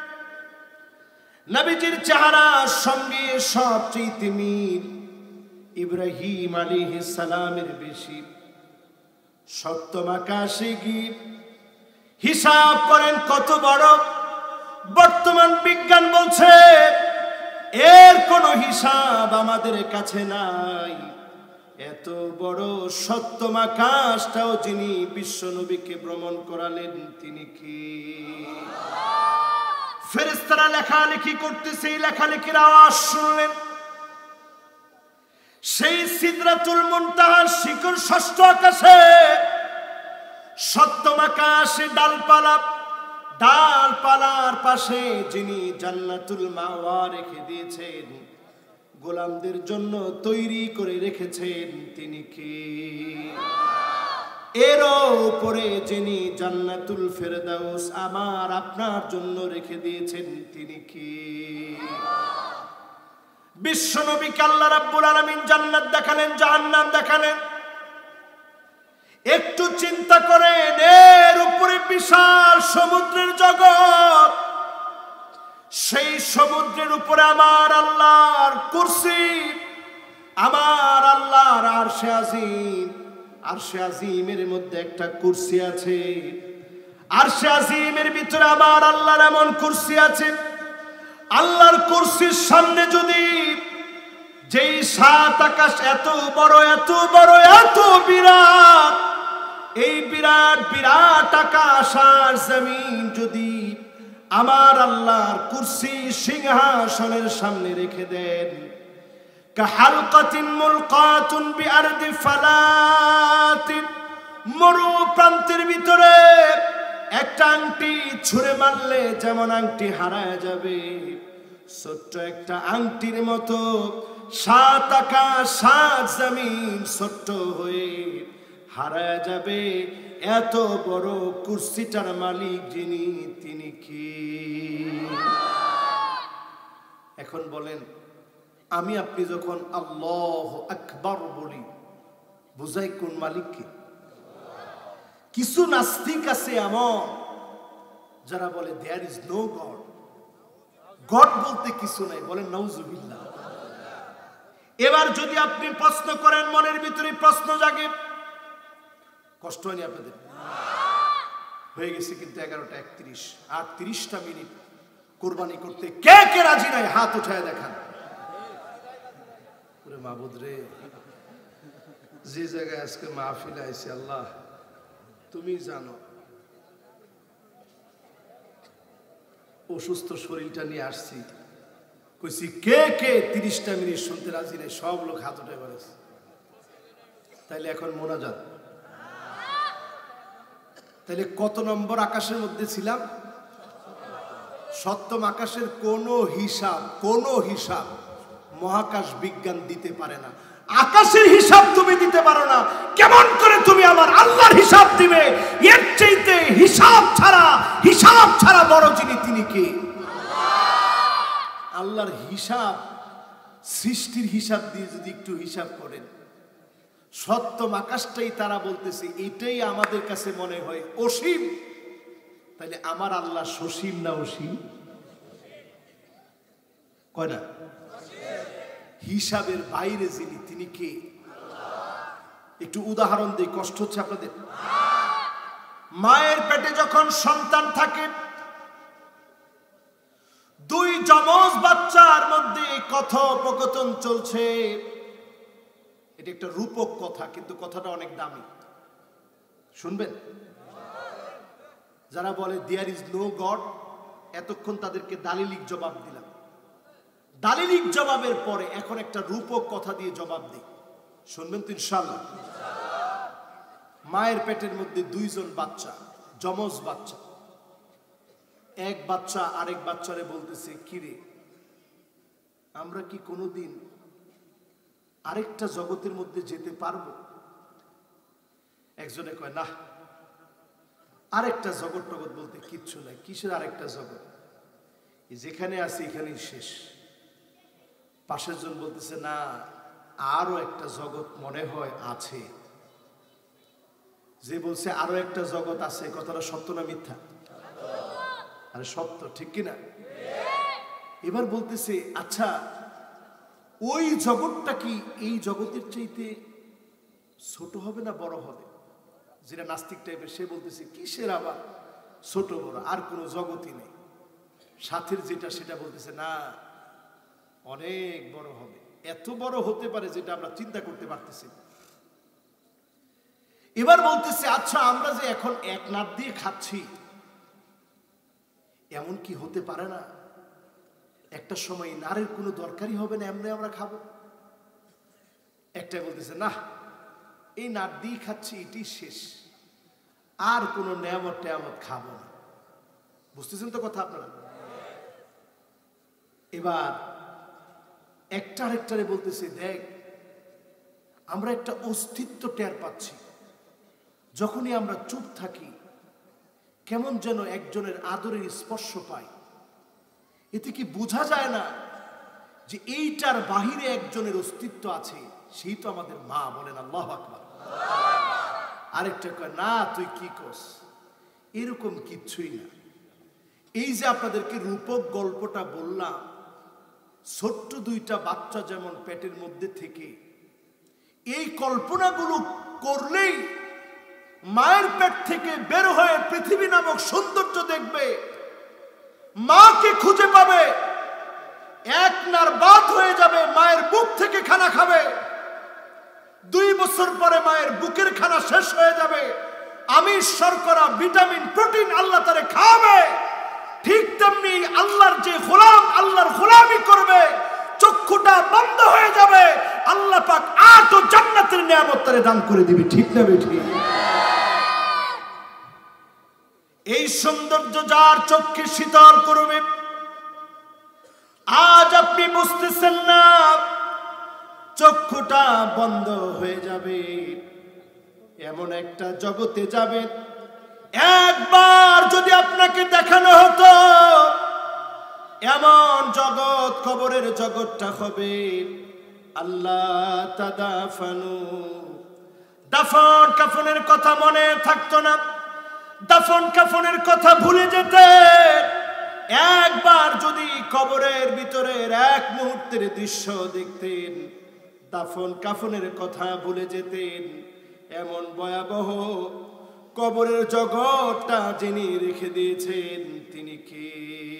[SPEAKER 1] নবীজির চেহারার সঙ্গে সবচেয়ে মিল ইব্রাহিম আলাইহিস সালামের বেশি। সপ্তম আকাশে গিয়ে হিসাব করেন কত বড়। বর্তমান বিজ্ঞান বলছে এর কোনো হিসাব আমাদের কাছে নাই। এত বড় সপ্তম আকাশটাও যিনি বিশ্ব নবীকে ভ্রমণ করালেন তিনি কি? ফেরেশতারা লেখালেখি করতেছে, এই লেখালেখির আওয়াজ শুনলেন। সেই সিদরাতুল মুনতাহার শিকড় ষষ্ঠ আকাশে। সপ্তম আকাশে ডালপালার পাশে যিনি জান্নাতুল মাওয়া রেখে দিয়েছেন, গোলামদের জন্য তৈরি করে রেখেছেন তিনি কি? এর উপরে যিনি জান্নাতুল ফেরদাউস আমার আপনার জন্য রেখে দিয়েছেন তিনি কি? বিশ্ব নবীকে আল্লাহ রাব্বুল আলামিন জান্নাত দেখালেন, জাহান্নাম দেখালেন। একটু চিন্তা করেন, এর উপরে বিশাল সমুদ্রের জগৎ। সেই সমুদ্রের উপরে আমার আল্লাহর কুরসি, আমার আল্লাহর আরশে আজিম। আরশে আজিমের মধ্যে একটা কুরসি আছে। আরশে আজিমের ভিতরে আমার আল্লাহর এমন কুরসি আছে। আল্লাহর কুরসির সামনে যদি যেই 7 আকাশ এত বড়, এত বড়, এত বিরাট, এই বিরাট বিরাট আকাশ আর জমিন যদি আমার আল্লাহর কুরসি সিংহাসনের সামনে রেখে দেন, কাহালকাতিন মুলকাতুন বিআরদি ফালাতিন, মরু প্রান্তের ভিতরে একটা আংটি ছুঁড়ে মারলে যেমন আংটি হারায় যাবে, ছোট্ট একটা আংটির মতো 7 আকাশ 7 জমিন ছোট্ট হয়ে হারায় যাবে। এত বড় কুরসিটার মালিক যিনি তিনি কি? এখন বলেন, আমি আপনি যখন আল্লাহু আকবার বলি, বুঝাই কোন মালিককে? কিছু নাস্তিক আছে এমন যারা বলে there is no God, God বলতে কিছু নাই, বলেন নাউজুবিল্লাহ। এবার যদি আপনি প্রশ্ন করেন, মনের ভিতরে প্রশ্ন জাগে, কষ্ট হয়নি আপনাদের? হয়ে গেছে কিন্তু 11:31, আর 30টা মিনিট কোরবানি করতে কে কে রাজি নাই? হাত উঠায় দেখান। ওরে মাবুদ রে, যে জায়গায় আজকে মাহফিল আইছে আল্লাহ তুমি জানো। অসুস্থ শরীরটা নিয়ে আসছি, কইছি কে কে 30টা মিনিট শুনতে রাজি নাই? সব লোক হাত উঠায় বলেছে। তাইলে এখন মোনাজাত। তাইলে কত নম্বর আকাশের মধ্যে ছিলাম? সপ্তম আকাশের কোনো হিসাব মহাকাশ বিজ্ঞান দিতে পারে না। আকাশের হিসাব তুমি দিতে পারো না, কেমন করে তুমি আমার আল্লাহর হিসাব দিবে? এর চাইতে হিসাব ছাড়া বড় যিনি তিনি কে? আল্লাহ আল্লাহর হিসাব, সৃষ্টির হিসাব দিয়ে যদি একটু হিসাব করেন, সপ্তম আকাশটাই তারা বলতেছে এটাই আমাদের কাছে মনে হয় অসীম, তাহলে আমার আল্লাহ সসীম না অসীম? কয় না? হিসাবের বাইরে যিনি, তিনি কে? একটু উদাহরণ দিই, কষ্ট হচ্ছে আপনাদের? মায়ের পেটে যখন সন্তান থাকে, দুই যমজ বাচ্চার মধ্যে কথোপকথন চলছে। এটা একটা রূপক কথা, কিন্তু কথাটা অনেক দামি, শুনবেন? যারা বলে দেয়ার ইজ নো গড, এতক্ষণ তাদেরকে দালিলিক জবাব দিলাম। দালিলিক জবাবের পরে এখন একটা রূপক কথা দিয়ে জবাব দিই, শুনবেন তো ইনশাআল্লাহ? মায়ের পেটের মধ্যে দুইজন বাচ্চা, যমজ বাচ্চা। এক বাচ্চা আরেক বাচ্চারে বলতেছে, কিরে আমরা কি কোনোদিন আরেকটা জগতের মধ্যে যেতে পারবো? একজনে কয় না, আরেকটা জগৎ টগৎ বলতে কিচ্ছু নাই, কিসের আরেকটা জগৎ, যেখানে আছে এখানেই শেষ। পাশের জন বলতেছে না, আরো একটা জগৎ মনে হয় আছে। যে বলছে আরো একটা জগৎ আছে, কথাটা সত্য না মিথ্যা? আরে সত্য, ঠিক কিনা? এবার বলতেছে আচ্ছা ওই জগৎটা কি এই জগতের চাইতে ছোট হবে না বড় হবে? যেটা নাস্তিক টাইপের, সে বলতেছে কিসের আবার ছোট বড়, আর কোনো জগৎই নেই। সাথের যেটা সেটা বলতেছে না, অনেক বড় হবে, এত বড় হতে পারে যেটা আমরা চিন্তা করতে পারতেছি। এবার বলতেছে আচ্ছা আমরা যে এখন এক নাত দিয়ে খাচ্ছি, এমন কি হতে পারে না একটা সময় নারের কোনো দরকারই হবে না, এমনি আমরা খাবো? একটাই বলতেছে না, এই নাট দিয়ে খাচ্ছি, এটি শেষ, আর কোনো নেয়ামত টেয়ামত খাবো না। বুঝতেছেন তো কথা আপনারা? এবার একটা আরেকটারে বলতেছে দেখ আমরা একটা অস্তিত্ব টের পাচ্ছি, যখনই আমরা চুপ থাকি কেমন যেন একজনের আদরের স্পর্শ পাই। এতে কি বোঝা যায় না যে এইটার বাহিরে একজনের অস্তিত্ব আছে, সেই তো আমাদের মা? বলেন আল্লাহু আকবার। আরেকটা কয় না তুই কি করস, এরকম কিচ্ছুই না। এই যে আপনাদেরকে রূপক গল্পটা বললাম, ছোট্ট দুইটা বাচ্চা যেমন পেটের মধ্যে থেকে এই কল্পনাগুলো করলেই মায়ের পেট থেকে বের হয়ে পৃথিবী নামক সৌন্দর্য দেখবে, মাকে খুঁজে পাবে, এক নার বাত হয়ে যাবে, মায়ের বুক থেকে খানা খাবে, 2 বছর পরে মায়ের বুকের খানা শেষ হয়ে যাবে, আমিষ শর্করা ভিটামিন প্রোটিন আল্লাহ তারে খাওয়াবে। ঠিক তেমনি আল্লাহর যে গোলাম আল্লাহর গোলামি করবে, চক্ষুটা বন্ধ হয়ে যাবে, আল্লাহ পাক 8 জান্নাতের নিয়ামত তারে দান করে দিবে। ঠিক না বেঠিক? এই সৌন্দর্য যার চোখকে শীতল করবে, আজ আপনি বুঝতেছেন না, চক্ষুটা বন্ধ হয়ে যাবে, এমন একটা জগতে যাবে। একবার যদি আপনাকে দেখানো হতো এমন জগৎ, কবরের জগৎটা হবে আল্লাহ তাদাফানু, দাফন কাফনের কথা মনে থাকতো না, দাফন কাফনের কথা ভুলে যেতেন। একবার যদি কবরের ভিতরের এক মুহূর্তের দৃশ্য দেখতেন, দাফন কাফনের কথা ভুলে যেতেন। এমন ভয়াবহ কবরের জগৎটা যিনি রেখে দিয়েছেন তিনি কে?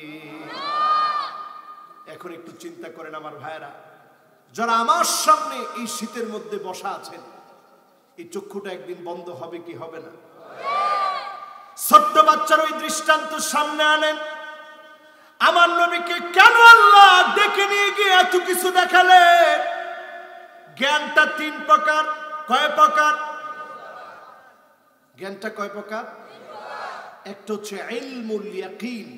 [SPEAKER 1] এখন একটু চিন্তা করেন আমার ভাইরা, যারা আমার সামনে এই শীতের মধ্যে বসা আছেন, এই চক্ষুটা একদিন বন্ধ হবে কি হবে না? ছোট্ট বাচ্চার ওই দৃষ্টান্ত সামনে আনেন, আমার নবীকে কেন আল্লাহ ডেকে নিয়ে গিয়ে এত কিছু দেখালেন? জ্ঞানটা 3 প্রকার। কয় প্রকার? জ্ঞানটা কয় প্রকার? একটা হচ্ছে ইলমুল ইয়াকিন,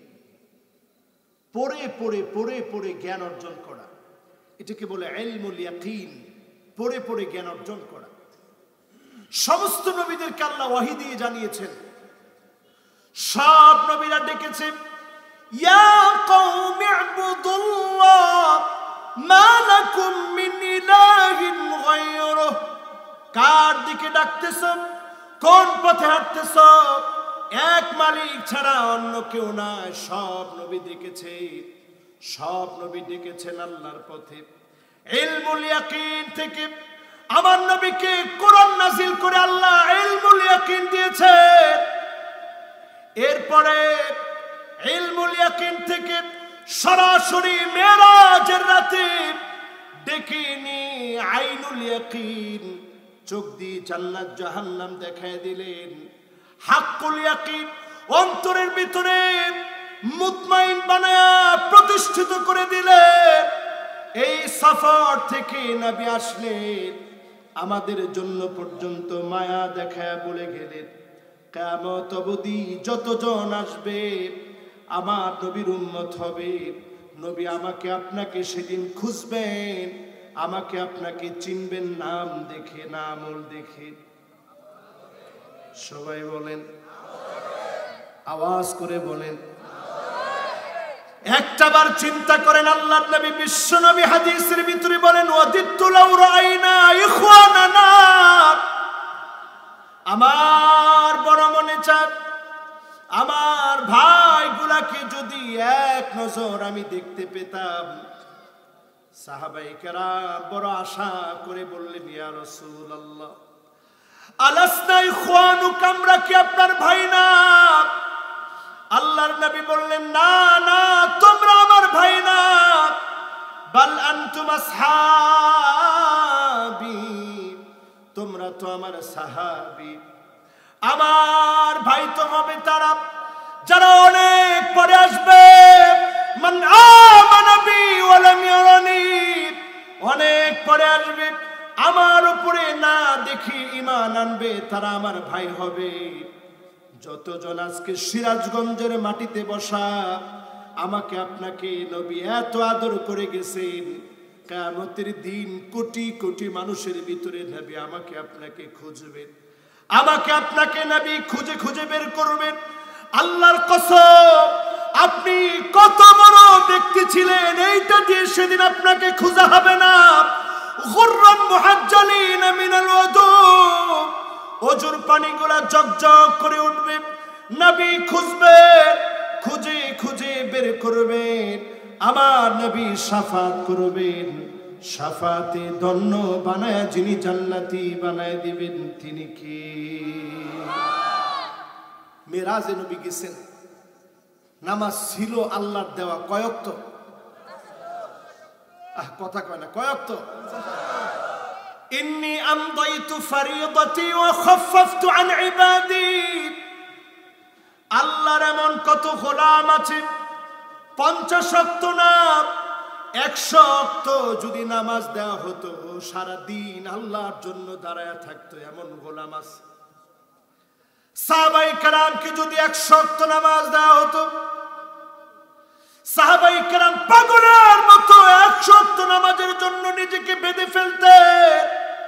[SPEAKER 1] পড়ে পড়ে পড়ে পড়ে জ্ঞান অর্জন করা, এটাকে বলে ইলমুল ইয়াকিন, পড়ে পড়ে জ্ঞান অর্জন করা। সমস্ত নবীদেরকে আল্লাহ ওয়াহী দিয়ে জানিয়েছেন, সব নবীরা ডেকেছে ইয়া কওমি ইবুদুল্লাহ মা লাকুম মিন ইলাহিন গায়রুহ। কার দিকে ডাকতেছ, কোন পথে হাঁটতেছ? এক মালিক ছাড়া অন্য কেউ নাই। সব নবী ডেকেছে, সব নবী ডেকেছেন আল্লাহর পথে। ইলমুল ইয়াকিন থেকে আমার নবীকে কোরআন নাযিল করে আল্লাহ ইলমুল ইয়াকিন দিয়েছেন। এরপরে ইলমুল ইয়াকিন থেকে সরাসরি মেরাজের রাতে ডেকে নিয়ে আইনুল ইয়াকিন, চোখ দিয়ে জান্নাত জাহান্নাম দেখায় দিলেন। হাক্কুল ইয়াকিন অন্তরের ভিতরে মুতমাইন বানায়া প্রতিষ্ঠিত করে দিলেন। এই সফর থেকে নবী আসলেন, আমাদের জন্য পর্যন্ত মায়া দেখায় বলে গেলেন, কিয়ামত অবধি যতজন আসবে আমার নবীর উম্মত হবে। নবী আমাকে আপনাকে সেদিন খুঁজবেন, আমাকে আপনাকে চিনবেন নাম দেখে, না আমল দেখে। সবাই বলেন, আওয়াজ করে বলেন। একটাবার চিন্তা করেন, আল্লাহর নবী বিশ্ব নবী হাদিসের ভিতরে বলেন, ওয়াদিতু লাউ রাআইনা ইখওয়ানানা, আমার বড় মনে চায় আমার ভাইগুলাকে যদি এক নজর আমি দেখতে পেতাম। সাহাবায়ে কেরাম বড় আশা করে বললেন, ইয়া রাসূলুল্লাহ আলাসনা ইখওয়ানুক, আমরা কি আপনার ভাই না? আল্লাহর নবী বললেন, না না, তোমরা আমার ভাই না, বাল আনতুম আসহাবি, তোমরা তো আমার সাহাবী। আমার ভাই তো হবে তারা যারা অনেক পরে আসবে। মান আমানা বি ওয়া লাম ইয়ারানি, অনেক পরে আসবে, আমার উপরে না দেখি ঈমান আনবে, তারা আমার ভাই হবে। যতজন আজকে সিরাজগঞ্জের মাটিতে বসা আমাকে আপনাকে নবী এত আদর করে গেছেন, কিয়ামতের দিন কোটি কোটি মানুষের ভিতরে নবী আমাকে আপনাকে খুঁজবেন, আমাকে আপনাকে নবী খুঁজে খুঁজে বের করবেন। আল্লাহর কসম, আপনি কত বড় ব্যক্তি ছিলেন এইটা দিয়ে সেদিন আপনাকে খোঁজা হবে না। গুররান মুহাজ্জালিন মিনাল ওযু, ওযুর পানিগুলা জগজগ করে উঠবে। নবী খুঁজবেন, খুঁজে খুঁজে বের করবেন। আমার নবী শাফাত করবেন, শাফাতে ধন্য বানায় যিনি জান্নাতি বানায় দিবেন তিনি কে? মেরাজে নবী গেছেন, নামাজ ছিল আল্লাহর দেওয়া কয়ক্ত? কথা কয় না, কয়ক্ত? ইন্নী আমদাইতু ফারিদাতি ওয়া খাফফতু আন ইবাদি। আল্লাহর এমন কত গোলাম আছে 50 ওয়াক্ত না 100 ওয়াক্ত যদি নামাজ দেওয়া হতো সারা দিন আল্লাহর জন্য দাঁড়ায় থাকতো, এমন গোলাম আছে। সাহাবায়ে কেরামকে যদি 100 ওয়াক্ত নামাজ দেওয়া হতো, সাহাবায়ে কেরাম পাগলের মতো 100 ওয়াক্ত নামাজের জন্য নিজেকে বেঁধে ফেলতেন,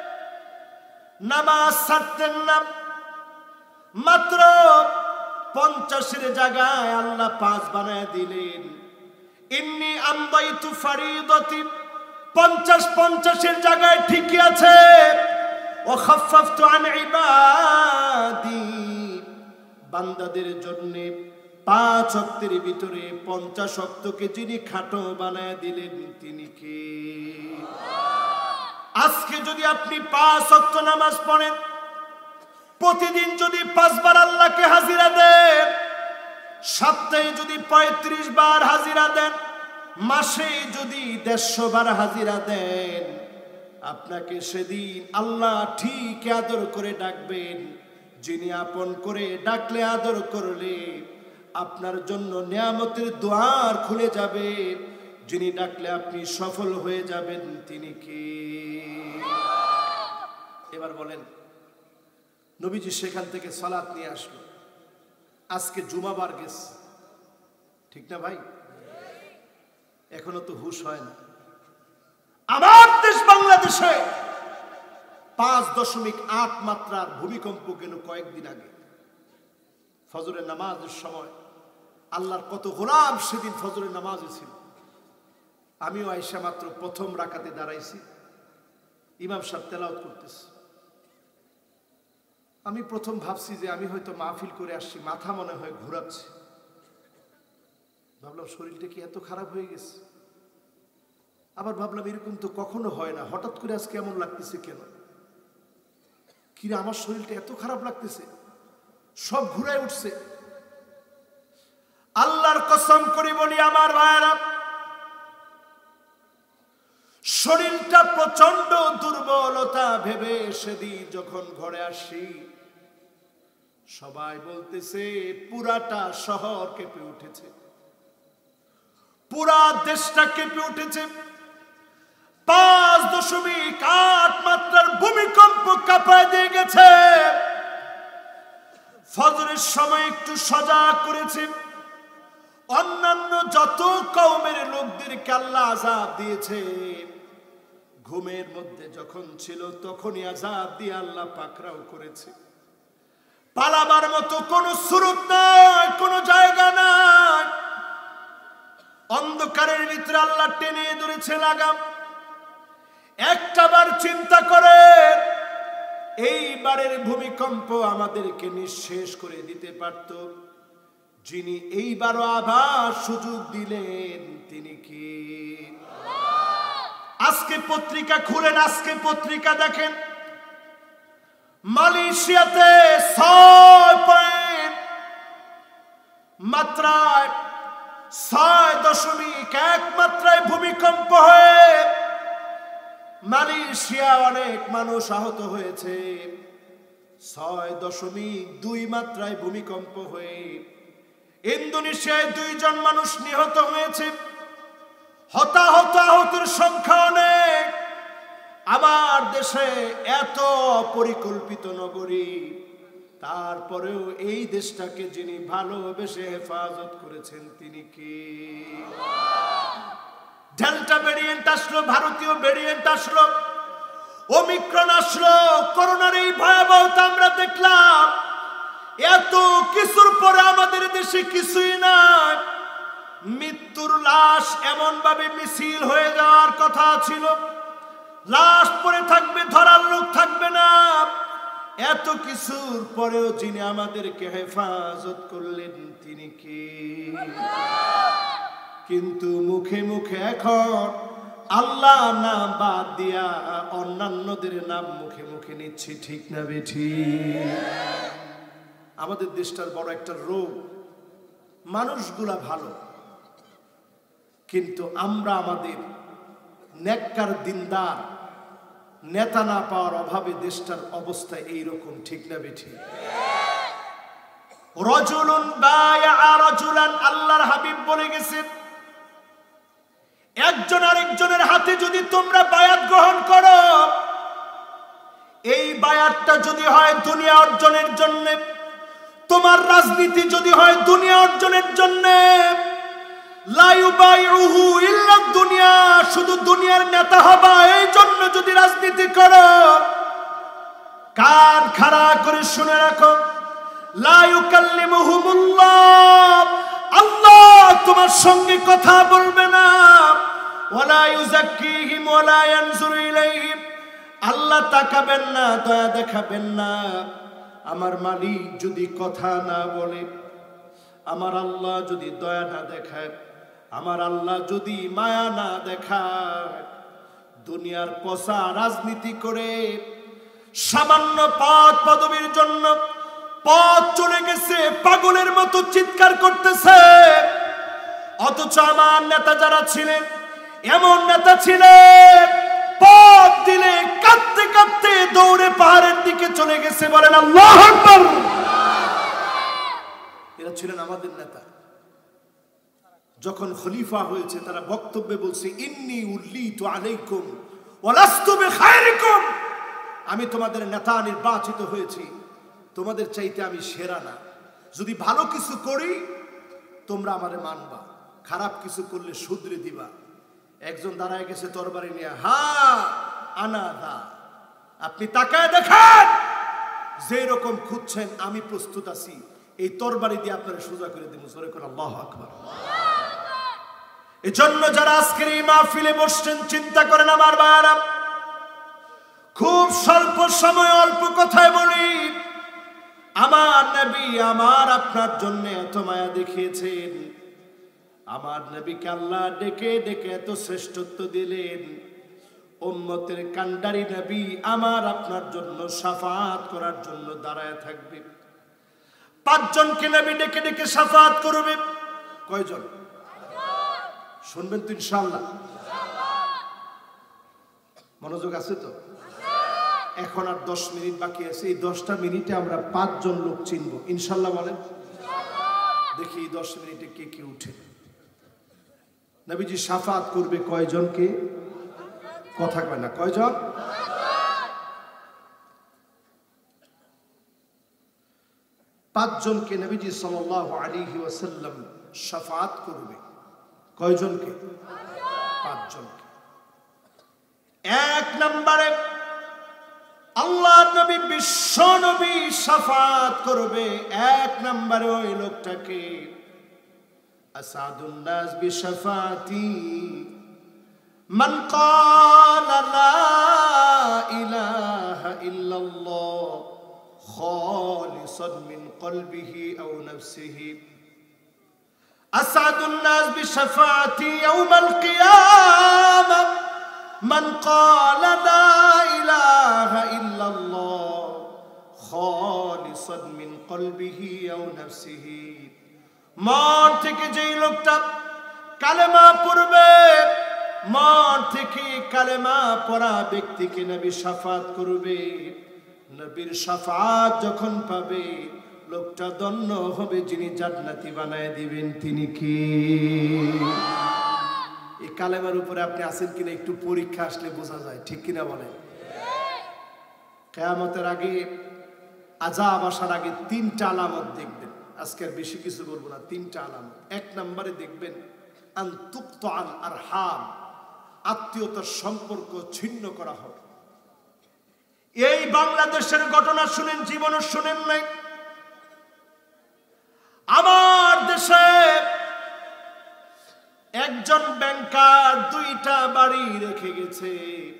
[SPEAKER 1] নামাজ ছাড়তেন না। মাত্র 50-এর জায়গায় আল্লাহ 5 বানায় দিলেন। ইন্নী আমদাইতু ফারিদাতি, 50-50-এর জায়গায় ঠিকই আছে। ও খাফফতু আন ইবাদি, বান্দাদের জন্য 5 ওয়াক্তের ভিতরে 50 ওয়াক্তকে যিনি খাটো বানায় দিলেন তিনি কে? আজকে যদি আপনি 5 ওয়াক্ত নামাজ পড়েন, প্রতিদিন যদি 5 বার আল্লাহকে হাজিরা দেন, সপ্তাহে যদি 35 বার হাজিরা দেন, মাসে যদি 150 বার হাজিরা দেন, আপনাকে সেদিন আল্লাহ ঠিক আদর করে ডাকবেন। যিনি আপন করে ডাকলে, আদর করলে আপনার জন্য নিয়ামতের দুয়ার খুলে যাবে। যিনি ডাকলে আপনি সফল হয়ে যাবেন তিনি কে? এবার বলেন, নবীজি সেখান থেকে সালাত নিয়ে আসলো। আজকে জুমাবার গেছে, ঠিক না ভাই? এখনো তো হুশ হয় না। আমার দেশ বাংলাদেশে 5.8 মাত্রার ভূমিকম্প গেল কয়েকদিন আগে। ফজরের নামাজের সময় আল্লাহর কত গোলাম সেদিন ফজরের নামাজে ছিল। আমিও আয়েশা মাত্র প্রথম রাকাতে দাঁড়াইছি, ইমাম সাহেব তেলাওয়াত করতেছে। আমি প্রথম ভাবছি যে আমি হয়তো মাহফিল করে আসছি, মাথা মনে হয় ঘুরাচ্ছে। ভাবলাম শরীরটা কি এত খারাপ হয়ে গেছে? আবার ভাবলাম এরকম তো কখনো হয় না, হঠাৎ করে আজকে এমন লাগতেছে কেন? কিরে আমার শরীরটা এত খারাপ লাগতেছে, সব ঘুরায় উঠছে। আল্লাহর কসম করে বলি আমার ভাইরা, শরীরটা প্রচন্ড দুর্বলতা ভেবে সেদিন যখন ঘরে আসি, সবাই বলতেছে পুরাটা শহর কেঁপে উঠেছে, পুরা দেশটা কেঁপে উঠেছে। 5.8 মাত্রার ভূমিকম্প কাঁপায় দিয়ে গেছে। ফজরের সময় একটু সজাগ করেছে। অন্যান্য যত কওমের লোকদেরকে আল্লাহ আযাব দিয়েছে, ঘুমের মধ্যে যখন ছিল তখনই আযাব দিয়ে আল্লাহ পাকড়াও করেছে। পালাবার মতো কোনো সুরত নাই, কোনো জায়গা নাই। অন্ধকারের ভিতরে আল্লাহ টেনে ধরেছে লাগাম। একটাবার চিন্তা করে এইবারের ভূমিকম্প আমাদেরকে নিঃশেষ করে দিতে পারত। যিনি এইবারও আবার সুযোগ দিলেন তিনি কি? আজকে পত্রিকা খুলেন, আজকে পত্রিকা দেখেন, মালয়েশিয়াতে 6 মাত্রায় 6.1 মাত্রায় ভূমিকম্প হয়ে মালয়েশিয়া অনেক মানুষ আহত হয়েছে। 6.2 মাত্রায় ভূমিকম্প হয়ে ইন্দোনেশিয়ায় 2 জন মানুষ নিহত হয়েছে। হতাহত আহতের সংখ্যা অনেক। আমার দেশে এত পরিকল্পিত নগরী, তারপরেও এই দেশটাকে যিনি ভালোবেসে হেফাজত করেছেন তিনি কি? ডেল্টা ভেরিয়েন্ট আসলো, ভারতীয় ভেরিয়েন্ট আসলো, ওমিক্রন আসলো, করোনার এই ভয়াবহতা আমরা দেখলাম। এত কিছুর পরে আমাদের দেশে কিছুই নাই। মৃত্যুর লাশ এমন ভাবে মিছিল হয়ে যাওয়ার কথা ছিল, লাশ পড়ে থাকবে, ধরার লোক থাকবে না। এত কিছুর পরেও যিনি আমাদেরকে হেফাজত করলেন তিনি কি? কিন্তু মুখে মুখে এখন আল্লাহ নাম বাদ দিয়া অন্যান্যদের নাম মুখে মুখে নিচ্ছি, ঠিক না বেঠি? আমাদের দেশটার বড় একটা রোগ, মানুষগুলা ভালো কিন্তু আমরা আমাদের নেককার দিনদার নেতা না পাওয়ার অভাবে দেশটার অবস্থা এইরকম, ঠিক না বেঠি? রাজুলুন বায়া রাজুলান, আল্লাহর হাবিব বলে গেছেন, একজন আরেকজনের হাতে যদি তোমরা বায়াত গ্রহণ করো, এই বায়াতটা যদি হয় দুনিয়া অর্জনের জন্য, তোমার রাজনীতি যদি হয় দুনিয়া অর্জনের জন্য, লা ইউবাইউহু ইল্লা দুনিয়া, শুধু দুনিয়ার নেতা হবা এই জন্য যদি রাজনীতি করো, কান খাড়া করে শুনে রাখো, লা ইউকাল্লিমুহুমুল্লাহ, আল্লাহ তোমার সঙ্গে কথা বলবে না, ওয়ালা ইউযাক্কিহিম ওয়ালা ইয়ানজুরু ইলাইহিম, আল্লাহ তাকাবেন না, দয়া দেখাবেন না। আমার মালিক যদি কথা না বলে, আমার আল্লাহ যদি দয়া না দেখায়, আমার আল্লাহ যদি মায়া না দেখায়, দুনিয়ার পচা রাজনীতি করে সামান্য পদ পদবীর জন্য পথ চলে গেছে, পাগলের মতো চিৎকার করতেছে। অথচ আমার নেতা যারা ছিলেন, এমন নেতা ছিলেন পথ দিলে কাঁদতে কাঁদতে দৌড়ে পাহাড়ের দিকে চলে গেছে। বলেন আল্লাহু আকবার। এরা ছিলেন আমাদের নেতা। যখন খলিফা হয়েছে তারা বক্তব্যে বলছে, ইন্নী উল্লিতু আলাইকুম ওয়া লাস্তু বিখায়রিকুম, আমি তোমাদের নেতা নির্বাচিত হয়েছি, তোমাদের চাইতে আমি সেরা না। যদি ভালো কিছু করি তোমরা আমারে মানবা, খারাপ কিছু করলে শুধরে দিবা। একজন দাঁড়ায় গেছে তরবারি নিয়ে, হা আনা দা, আপনি তাকায় দেখেন, যে রকম খুঁজছেন আমি প্রস্তুত আছি, এই তরবারি দিয়ে আপনারা সোজা করে দিব। জোরে করে আল্লাহু আকবার। এজন্য যারা আজকের এই মাহফিলে বসছেন চিন্তা করেন আমার ভাইরা, খুব স্বল্প সময় অল্প কথায় বলি, আমার নবী আমার আপনার জন্য এত মায়া দেখিয়েছেন। আমার নবীকে আল্লাহ ডেকে ডেকে এত শ্রেষ্ঠত্ব দিলেন। উম্মতের কান্ডারি নবী আমার আপনার জন্য শাফাআত করার জন্য দাঁড়ায় থাকবে। 5 জনকে নবী ডেকে ডেকে শাফাআত করবে। কয়জন? শুনবেন তো ইনশাআল্লাহ? মনোযোগ আছে তো? এখন আর 10 মিনিট বাকি আছে। এই 10টা মিনিটে আমরা 5 জন লোক চিনব ইনশাআল্লাহ। বলেন দেখি এই 10 মিনিটে কে কে উঠে। নবীজি শাফাআত করবে কয়জনকে? কথা কয় না, কয়জন? 5 জনকে নবীজি সাল্লাল্লাহু আলাইহি ওয়াসাল্লাম শাফাআত করবে। কয়জনকে? 5 জনকে। 1 নম্বরে আল্লাহর নবী বিশ্ব নবী শাফাআত করবে 1 নম্বরে ওই লোকটাকে। আসাদুন নাস বিশাফাতি মান ক্বালা লা ইলাহা ইল্লাল্লাহ খালিসান মিন কলবিহি আও নাফসিহি। আসাদুন নাস বিশাফাতি ইয়াউমাল কিয়ামাহ মান ক্বালা লা ইলাহা ইল্লাল্লাহ খালিসান মিন কলবিহি আও নাফসিহি। মন থেকে যেই লোকটা কালেমা পড়বে, মন থেকে কালেমা পড়া ব্যক্তিকে নবী শাফাআত করবে। নবীর শাফাআত যখন পাবে লোকটা ধন্য হবে। যিনি জান্নাতি বানায় দিবেন তিনি কি? এই কালেমার উপরে আপনি আছেন কিনা একটু পরীক্ষা আসলে বোঝা যায়, ঠিক কিনা বলেন? কিয়ামতের আগে, আযাব আসার আগে 3টা আলামত দেখবেন। আজকে আর বেশি কিছু বলবো না, 3টা আলামত। 1 নম্বরে দেখবেন আন তুকতাল আরহাম, আত্মীয়তার সম্পর্ক ছিন্ন করা হবে। এই বাংলাদেশের ঘটনা শুনেন, জীবনও শুনেন নাই। আমার দেশে একজন ব্যাংকার 2টা বাড়ি রেখে গেছে,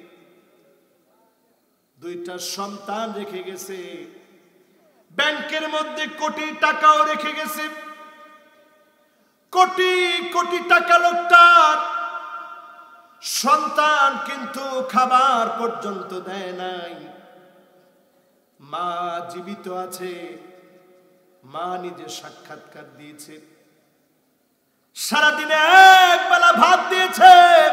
[SPEAKER 1] 2টা সন্তান রেখে গেছে, ব্যাংকের মধ্যে কোটি টাকাও রেখে গেছে। কোটি কোটি টাকা লোকটার, সন্তান কিন্তু খাবার পর্যন্ত দেয় নাই। মা জীবিত আছে, মা নিজে সাক্ষাৎকার দিয়েছে, সারাদিনে 1 বেলা ভাত দিয়েছে,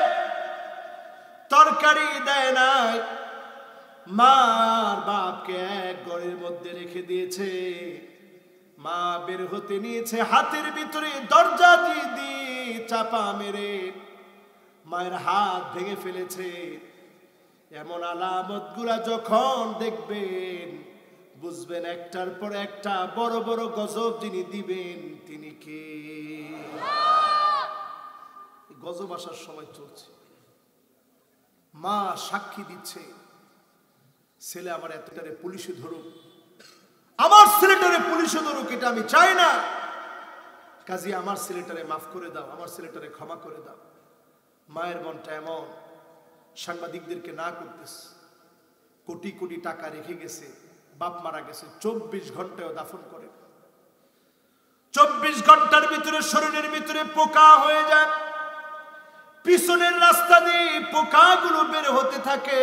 [SPEAKER 1] তরকারি দেয় নাই। মা আর বাপকে এক ঘরের মধ্যে রেখে দিয়েছে। মা বের হতে নিয়েছে, হাতের ভিতরে দরজা দিয়ে চাপা মেরে মায়ের হাত ভেঙে ফেলেছে। এমন আলামত গুলা যখন দেখবেন বুঝবেন একটার পর একটা বড় বড় গজব যিনি দিবেন তিনি কে। গজব আসার সময় চলছে। মা সাক্ষী দিচ্ছে, ছেলে আমার এতটারে পুলিশে ধরুক, আমার ছেলেটারে পুলিশে ধরুক, এটা আমি চাই না। কাজী আমার ছেলেটারে মাফ করে দাও, আমার ছেলেটারে ক্ষমা করে দাও। মায়ের মনটা এমন, সাংবাদিকদেরকে না করতেছে। কোটি কোটি টাকা রেখে গেছে, বাপ মারা গেছে, 24 ঘন্টায় দাফন করে। 24 ঘন্টার ভিতরে শরীরের ভিতরে পোকা হয়ে যায়, পিছনের রাস্তা দিয়ে পোকাগুলো বের হতে থাকে।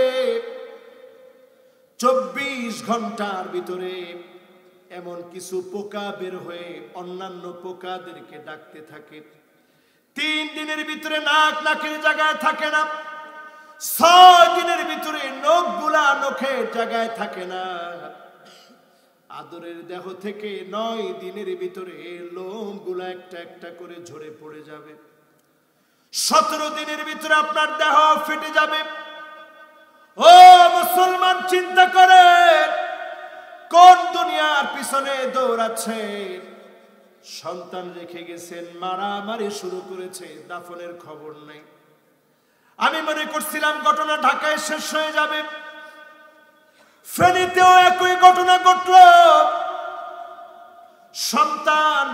[SPEAKER 1] 24 ঘন্টার ভিতরে এমন কিছু পোকা বের হয়ে অন্যান্য পোকাদেরকে ডাকতে থাকে। 3 দিনের ভিতরে নাক নাকের জায়গায় থাকে না, 6 দিনের ভিতরে নখগুলা নখের জায়গায় থাকে না। আদরের দেহ থেকে 9 দিনের ভিতরে লোমগুলা একটা একটা করে ঝরে পড়ে যাবে। 17 দিনের ভিতরে আপনার দেহ ফেটে যাবে। ও মুসলমান, চিন্তা করে কোন দুনিয়ার পিছনে দৌড়াচ্ছে। সন্তান রেখে গেছেন, মারামারি শুরু করেছে, দাফনের খবর নেই। আমি মনে করছিলাম ঘটনা ঢাকায় শেষ হয়ে যাবে, ফেনীতেও একই ঘটনা ঘটল। সন্তান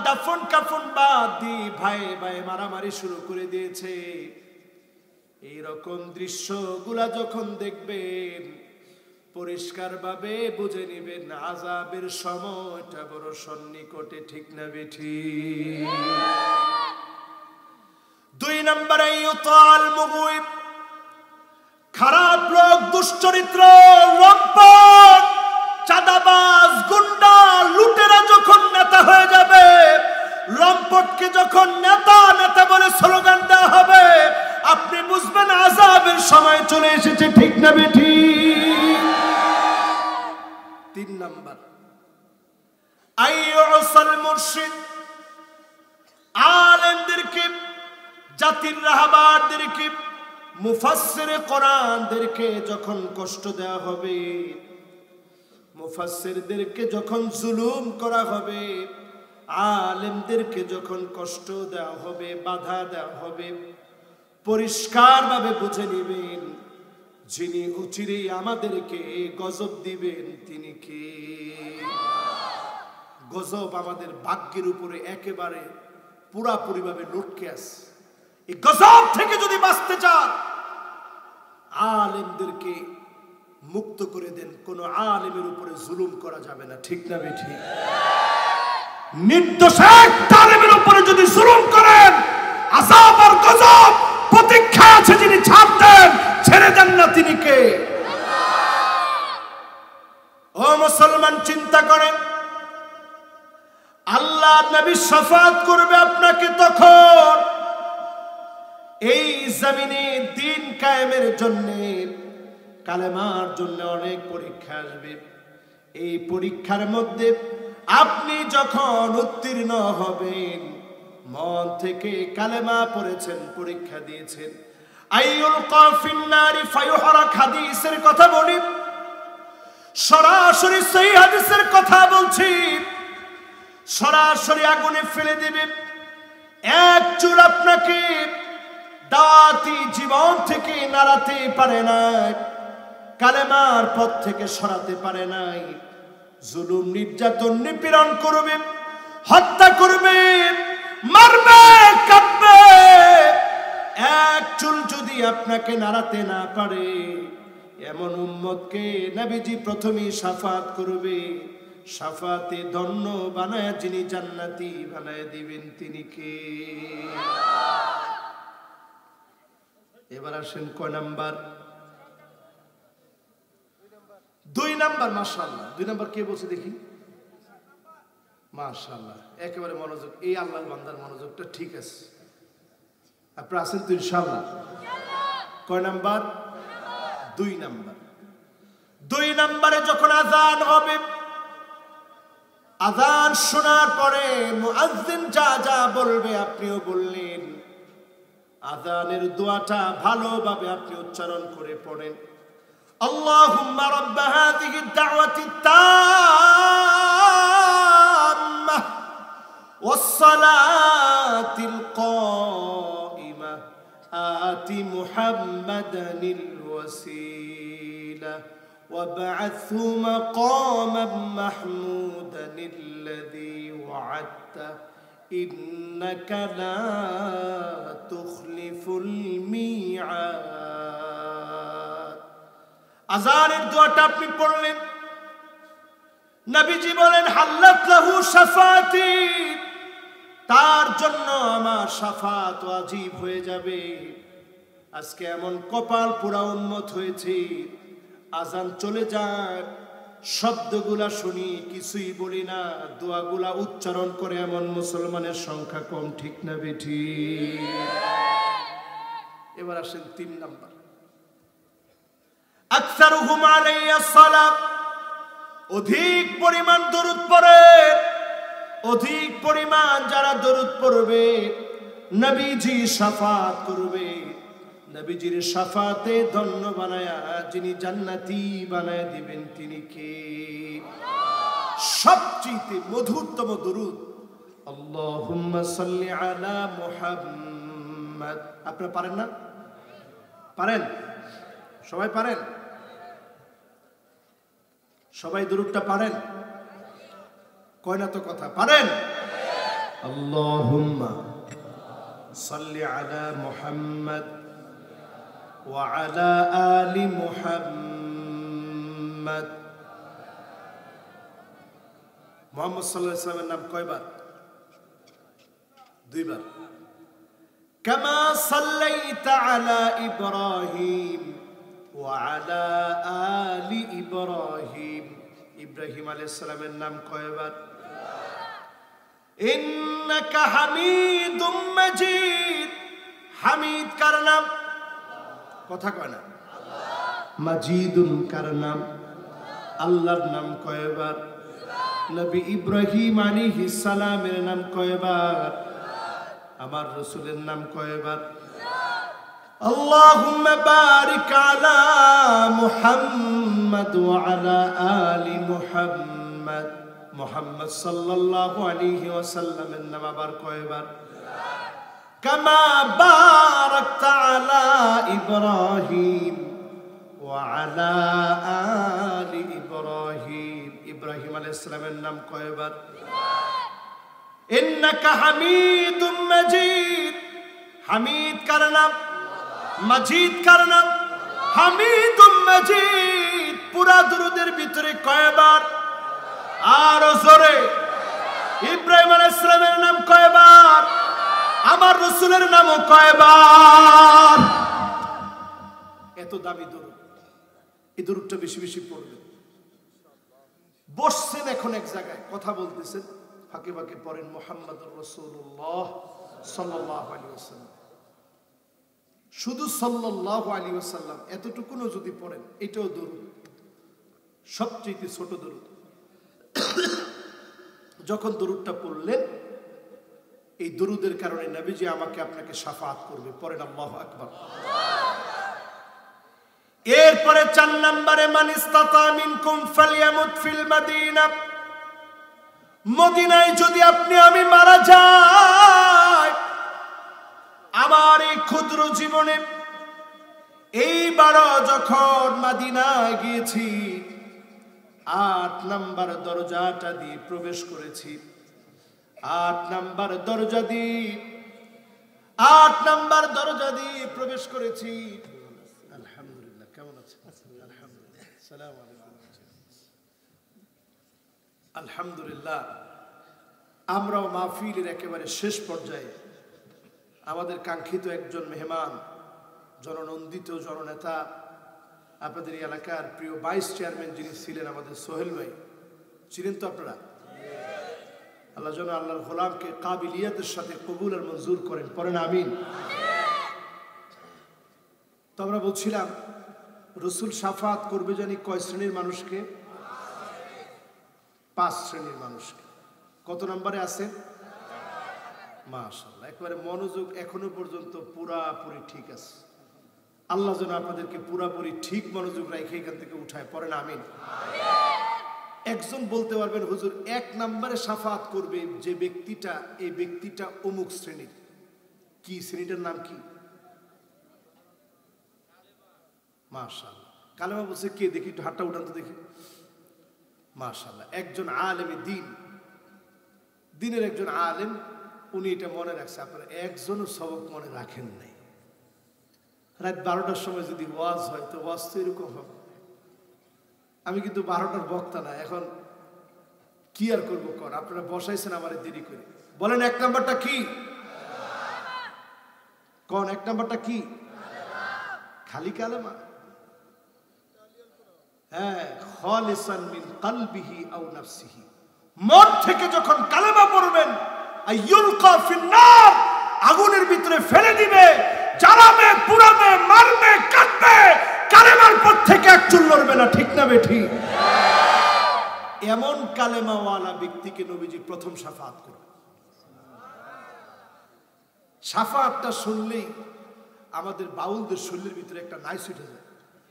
[SPEAKER 1] দাফন কাফন বাদ দিয়ে ভাই ভাই মারামারি শুরু করে দিয়েছে। এইরকম দৃশ্যগুলা যখন দেখবেন পরিষ্কার ভাবে বুঝে নিবেন আযাবের সময়টা বড় সন্নিকটে, ঠিক না বেঠিক? 2 নম্বরে ইউতাল মুগুইব, খারাপ লোক, দুশ্চরিত্র, লম্পট, চাঁদাবাজ, গুন্ডা, লুটেরা যখন নেতা হয়ে যাবে, লম্পটকে যখন নেতা নেতা বলে স্লোগান দেওয়া হবে, আপনি বুঝবেন আযাবের সময় চলে এসেছে, ঠিক না বেঠিক? 3 নাম্বার আইয়ুসাল মুরশিদ, আলেমদেরকে, জাতির রাহবারদেরকে, মুফাসসিরে কোরআনদেরকে যখন কষ্ট দেওয়া হবে, মুফাসসিরদেরকে যখন জুলুম করা হবে, আলেমদেরকে যখন কষ্ট দেওয়া হবে, বাধা দেওয়া হবে, পরিষ্কারভাবে বুঝে নেবেন যিনি অচিরেই আমাদেরকে গজব দিবেন তিনি কে। গজব আমাদের ভাগ্যের উপরে একেবারে পুরাপুরিভাবে লটকে আছে। এই গজব থেকে যদি বাঁচতে চান আলেমদেরকে মুক্ত করে দেন, কোন আলেমের উপরে জুলুম করা যাবে না, ঠিক না বেঠিক? নির্দোষ একটা আলেমের উপরে যদি জুলুম করেন আযাব আর গজব প্রতীক্ষা আছে, যিনি ছাড় দেন, ছেড়ে দেন না, তিনি কে? ও মুসলমান, চিন্তা করেন, আল্লাহ নবী শাফাত করবে আপনাকে তখন এই জমিনে দ্বীন কায়েমের জন্য, কালেমার জন্য অনেক পরীক্ষা আসবে। এই পরীক্ষার মধ্যে আপনি যখন উত্তীর্ণ হবেন, মন থেকে কালেমা পড়েছেন, পরীক্ষা দিয়েছেন, আইয়ুল কাফিন নারি ফায়ুহরাক, হাদিসের কথা বলি, সরাসরি সহিহ হাদিসের কথা বলছি, সরাসরি আগুনে ফেলে দিবে। এক চুল আপনাকে দাওয়াতি জীবন থেকে নাড়াতে পারে না, কালেমার পথ থেকে সরাতে পারে নাই, জুলুম নির্যাতন নিপীড়ন করবে, হত্যা করবে, মারবে, কাটবে। এক চুল যদি আপনাকে নাড়াতে না পারে, এমন উম্মতকে নবীজি প্রথমেই শাফাত করবে। শাফাতে ধন্য বানায় যিনি জান্নাতি বানায় দিবেন তিনি কে? এবার আসেন কয় নাম্বার? 2 নাম্বার। মাশাআল্লাহ, 2 নাম্বার কে বলছে দেখি? মাশাআল্লাহ, একেবারে মনোযোগ। এই আল্লাহর বান্দার মনোযোগটা ঠিক আছে। আপনারা আছেন তো ইনশাআল্লাহ? কয় নাম্বার? 2 নাম্বার। 2 নাম্বারে যখন আযান হবে, আযান শোনার পরে মুয়াজ্জিন যা যা বলবে আপনিও বললেন, আযানের দোয়াটা ভালোভাবে আপনি উচ্চারণ করে পড়েন। আল্লাহুম্মা রাব্বা হাযিহি দাওয়াতি তাম্মাহ ওয়াস সালাতিল কাইমাহ আতি মুহাম্মাদানিল ওয়াসিলা وابعثه مقاما محمودا الذي وعدته إنك لا تخلف الميعاد। আযানের দোয়াটা আপনি পড়লেন, নবীজি বলেন হাল্লাত লাহু শাফাতি, তার জন্য আমার শাফাত ওয়াজিব হয়ে যাবে। আজকে এমন কপাল পোড়া উম্মত হয়েছে, আযান চলে যায়, শব্দগুলা শুনি, কিছুই বলি না, দোয়াগুলা উচ্চারণ করে এমন মুসলমানের সংখ্যা কম, ঠিক না বেঠিক? এবার আসেন 3 নাম্বার, আকসারুহুম আলাইহিস সালাম, অধিক পরিমাণ দরুদ পড়ে। অধিক পরিমাণ যারা দরুদ পড়বে নবীজি শাফাত করবে। নবীজির শাফাতে ধন্য বানায়া যিনি জান্নাতি বানায় দিবেন তিনি কে? সবচেয়ে মধুরতম দরুদ আল্লাহুম্মা সাল্লি আলা মুহাম্মাদ। আপনারা পারেন না? পারেন? সবাই পারেন? সবাই দরুদটা পারেন? কয় না তো কথা, পারেন? اللهم صل على محمد وعلى آل محمد মোহাম্মদ সাল্লাল্লাহু আলাইহি ওয়াসাল্লামের নাম কয়বার? দুইবার। কামা সাল্লাইতা আলা ইব্রাহিম ওয়া আলা আলি ইব্রাহিম, ইব্রাহিম আলাইহিস সালামের নাম কয়বার? ইন্নাকা হামিদুম মাজিদ, হামিদ কার নাম? কথা কয় না। মাজিদুন কার নাম? আল্লাহর নাম কয়বার? নবী ইব্রাহিম আলাইহিস সালামের নাম কয়বার? আমার রাসূলের নাম কয়বার? আল্লাহুম্মা বারিক আলা মুহাম্মাদ ওয়া আলা আলি মুহাম্মাদ, মুহাম্মদ সাল্লাল্লাহু আলাইহি ওয়াসাল্লামের নাম আবার কয়বার? কামা বারাকতা আলা ইব্রাহিম ওয়া আলা আলি ইব্রাহিম, ইব্রাহিম আলাইহিস সালামের নাম কয়বার? ইন্নাকা হামিদুম মাজিদ, হামিদ কার নাম? মাজিদ কার নাম? হামিদুম মাজিদ পুরা দুরূদের ভিতরে কয়বার? আর জোরে। ইব্রাহিম আলাইহিস সালামের নাম কয়বার? আমার রাসূলের নামও কয়বার? এত দামি দরুদ, এই দরুদটা বেশি বেশি পড়বেন। বসছেন এখন এক জায়গায়, কথা বলতেছেন, ফাঁকে ফাঁকে পড়েন মুহাম্মাদুর রাসূলুল্লাহ সাল্লাল্লাহু আলাইহি ওয়াসাল্লাম। শুধু সাল্লাল্লাহু আলাইহি ওয়াসাল্লাম এতটুকুনও যদি পড়েন, এটাও দরুদ, সবচেয়ে ছোট দরুদ। যখন দরুদটা পড়লেন, এই দরুদের কারণে নবীজি আমাকে আপনাকে শাফাআত করবে। পড়েন আল্লাহু আকবার। এরপরে 4 নম্বরে মান ইসতাতা মিনকুম ফালইয়ামুত ফিল মাদিনা, মদিনায় যদি আপনি আমি মারা যাই, আমার এই ক্ষুদ্র জীবনে এইবার যখন মদিনায় গিয়েছি, 8 নম্বর দরজাটা দিয়ে প্রবেশ করেছি, 8 নম্বর দরজা দিয়ে, 8 নম্বর দরজা দিয়ে প্রবেশ করেছি। আলহামদুলিল্লাহ, কেমন আছেন? আলহামদুলিল্লাহ, আসসালামু আলাইকুম। আলহামদুলিল্লাহ, আমরাও মাহফিলের একেবারে শেষ পর্যায়ে আমাদের কাঙ্ক্ষিত একজন মেহমান, জননন্দিত জননেতা, আপনাদের এই এলাকার প্রিয় ভাইস চেয়ারম্যান যিনি ছিলেন আমাদের সোহেল ভাই, ছিলেন তো আপনারা? আল্লাহ যেন আল্লাহর গোলামকে কাবিলিয়াতের সাথে কবুল আর মঞ্জুর করেন। পড়েন আমিন। তো আমরা বলছিলাম রাসূল শাফাআত করবে জানি কয় শ্রেণীর মানুষকে? 5 শ্রেণীর মানুষকে। কত নম্বরে আছে? মাশাআল্লাহ, একবারে মনোযোগ এখনো পর্যন্ত পুরাপুরি ঠিক আছে। আল্লাহ যেন আপনাদেরকে পুরাপুরি ঠিক মনোযোগ রেখে এখান থেকে উঠায়। পড়েন আমিন। একজন বলতে পারবেন হুজুর 1 নম্বরে শাফাআত করবে যে ব্যক্তিটা, এই ব্যক্তিটা অমুক শ্রেণীর। কি শ্রেণীটার নাম কি? মাশাআল্লাহ, কালেমা বলছে কে? দেখি একটু হাতটা উঠান তো দেখি। মাশাআল্লাহ, একজন আলেম দ্বীন, দ্বীনের একজন আলেম, উনি এটা মনে রাখছে। আপনারা একজনও সবক মনে রাখেন নাই। রাত 12টার সময় যদি ওয়াজ হয়, তো ওয়াজ তো এরকম হবে। আমি কিন্তু 12টার বক্তা না, এখন কি আর করবো কর, আপনারা বসাইছেন আমার দেরি করে। বলেন 1 নাম্বারটা কি? কোন 1 নাম্বারটা কি? খালি কালেমা। হ্যাঁ, খালিসান মিন কলবিহি আও নাফসিহি, মন থেকে যখন কালেমা পড়বেন, আইয়ুলকা ফিন্নার, আগুনের ভিতরে ফেলে দিবে, জ্বালাবে, পুড়াবে, মারবে, কাটবে, কালেমার পর থেকে এক চুল লড়বে না। ঠিক না বেঠি? এমন কালেমাওয়ালা ব্যক্তিকে নবীজি প্রথম শাফাআত করবে। শাফাআতটা শুনলেই আমাদের বাউলদের শরীরের ভিতরে একটা নাইস উঠে যায়।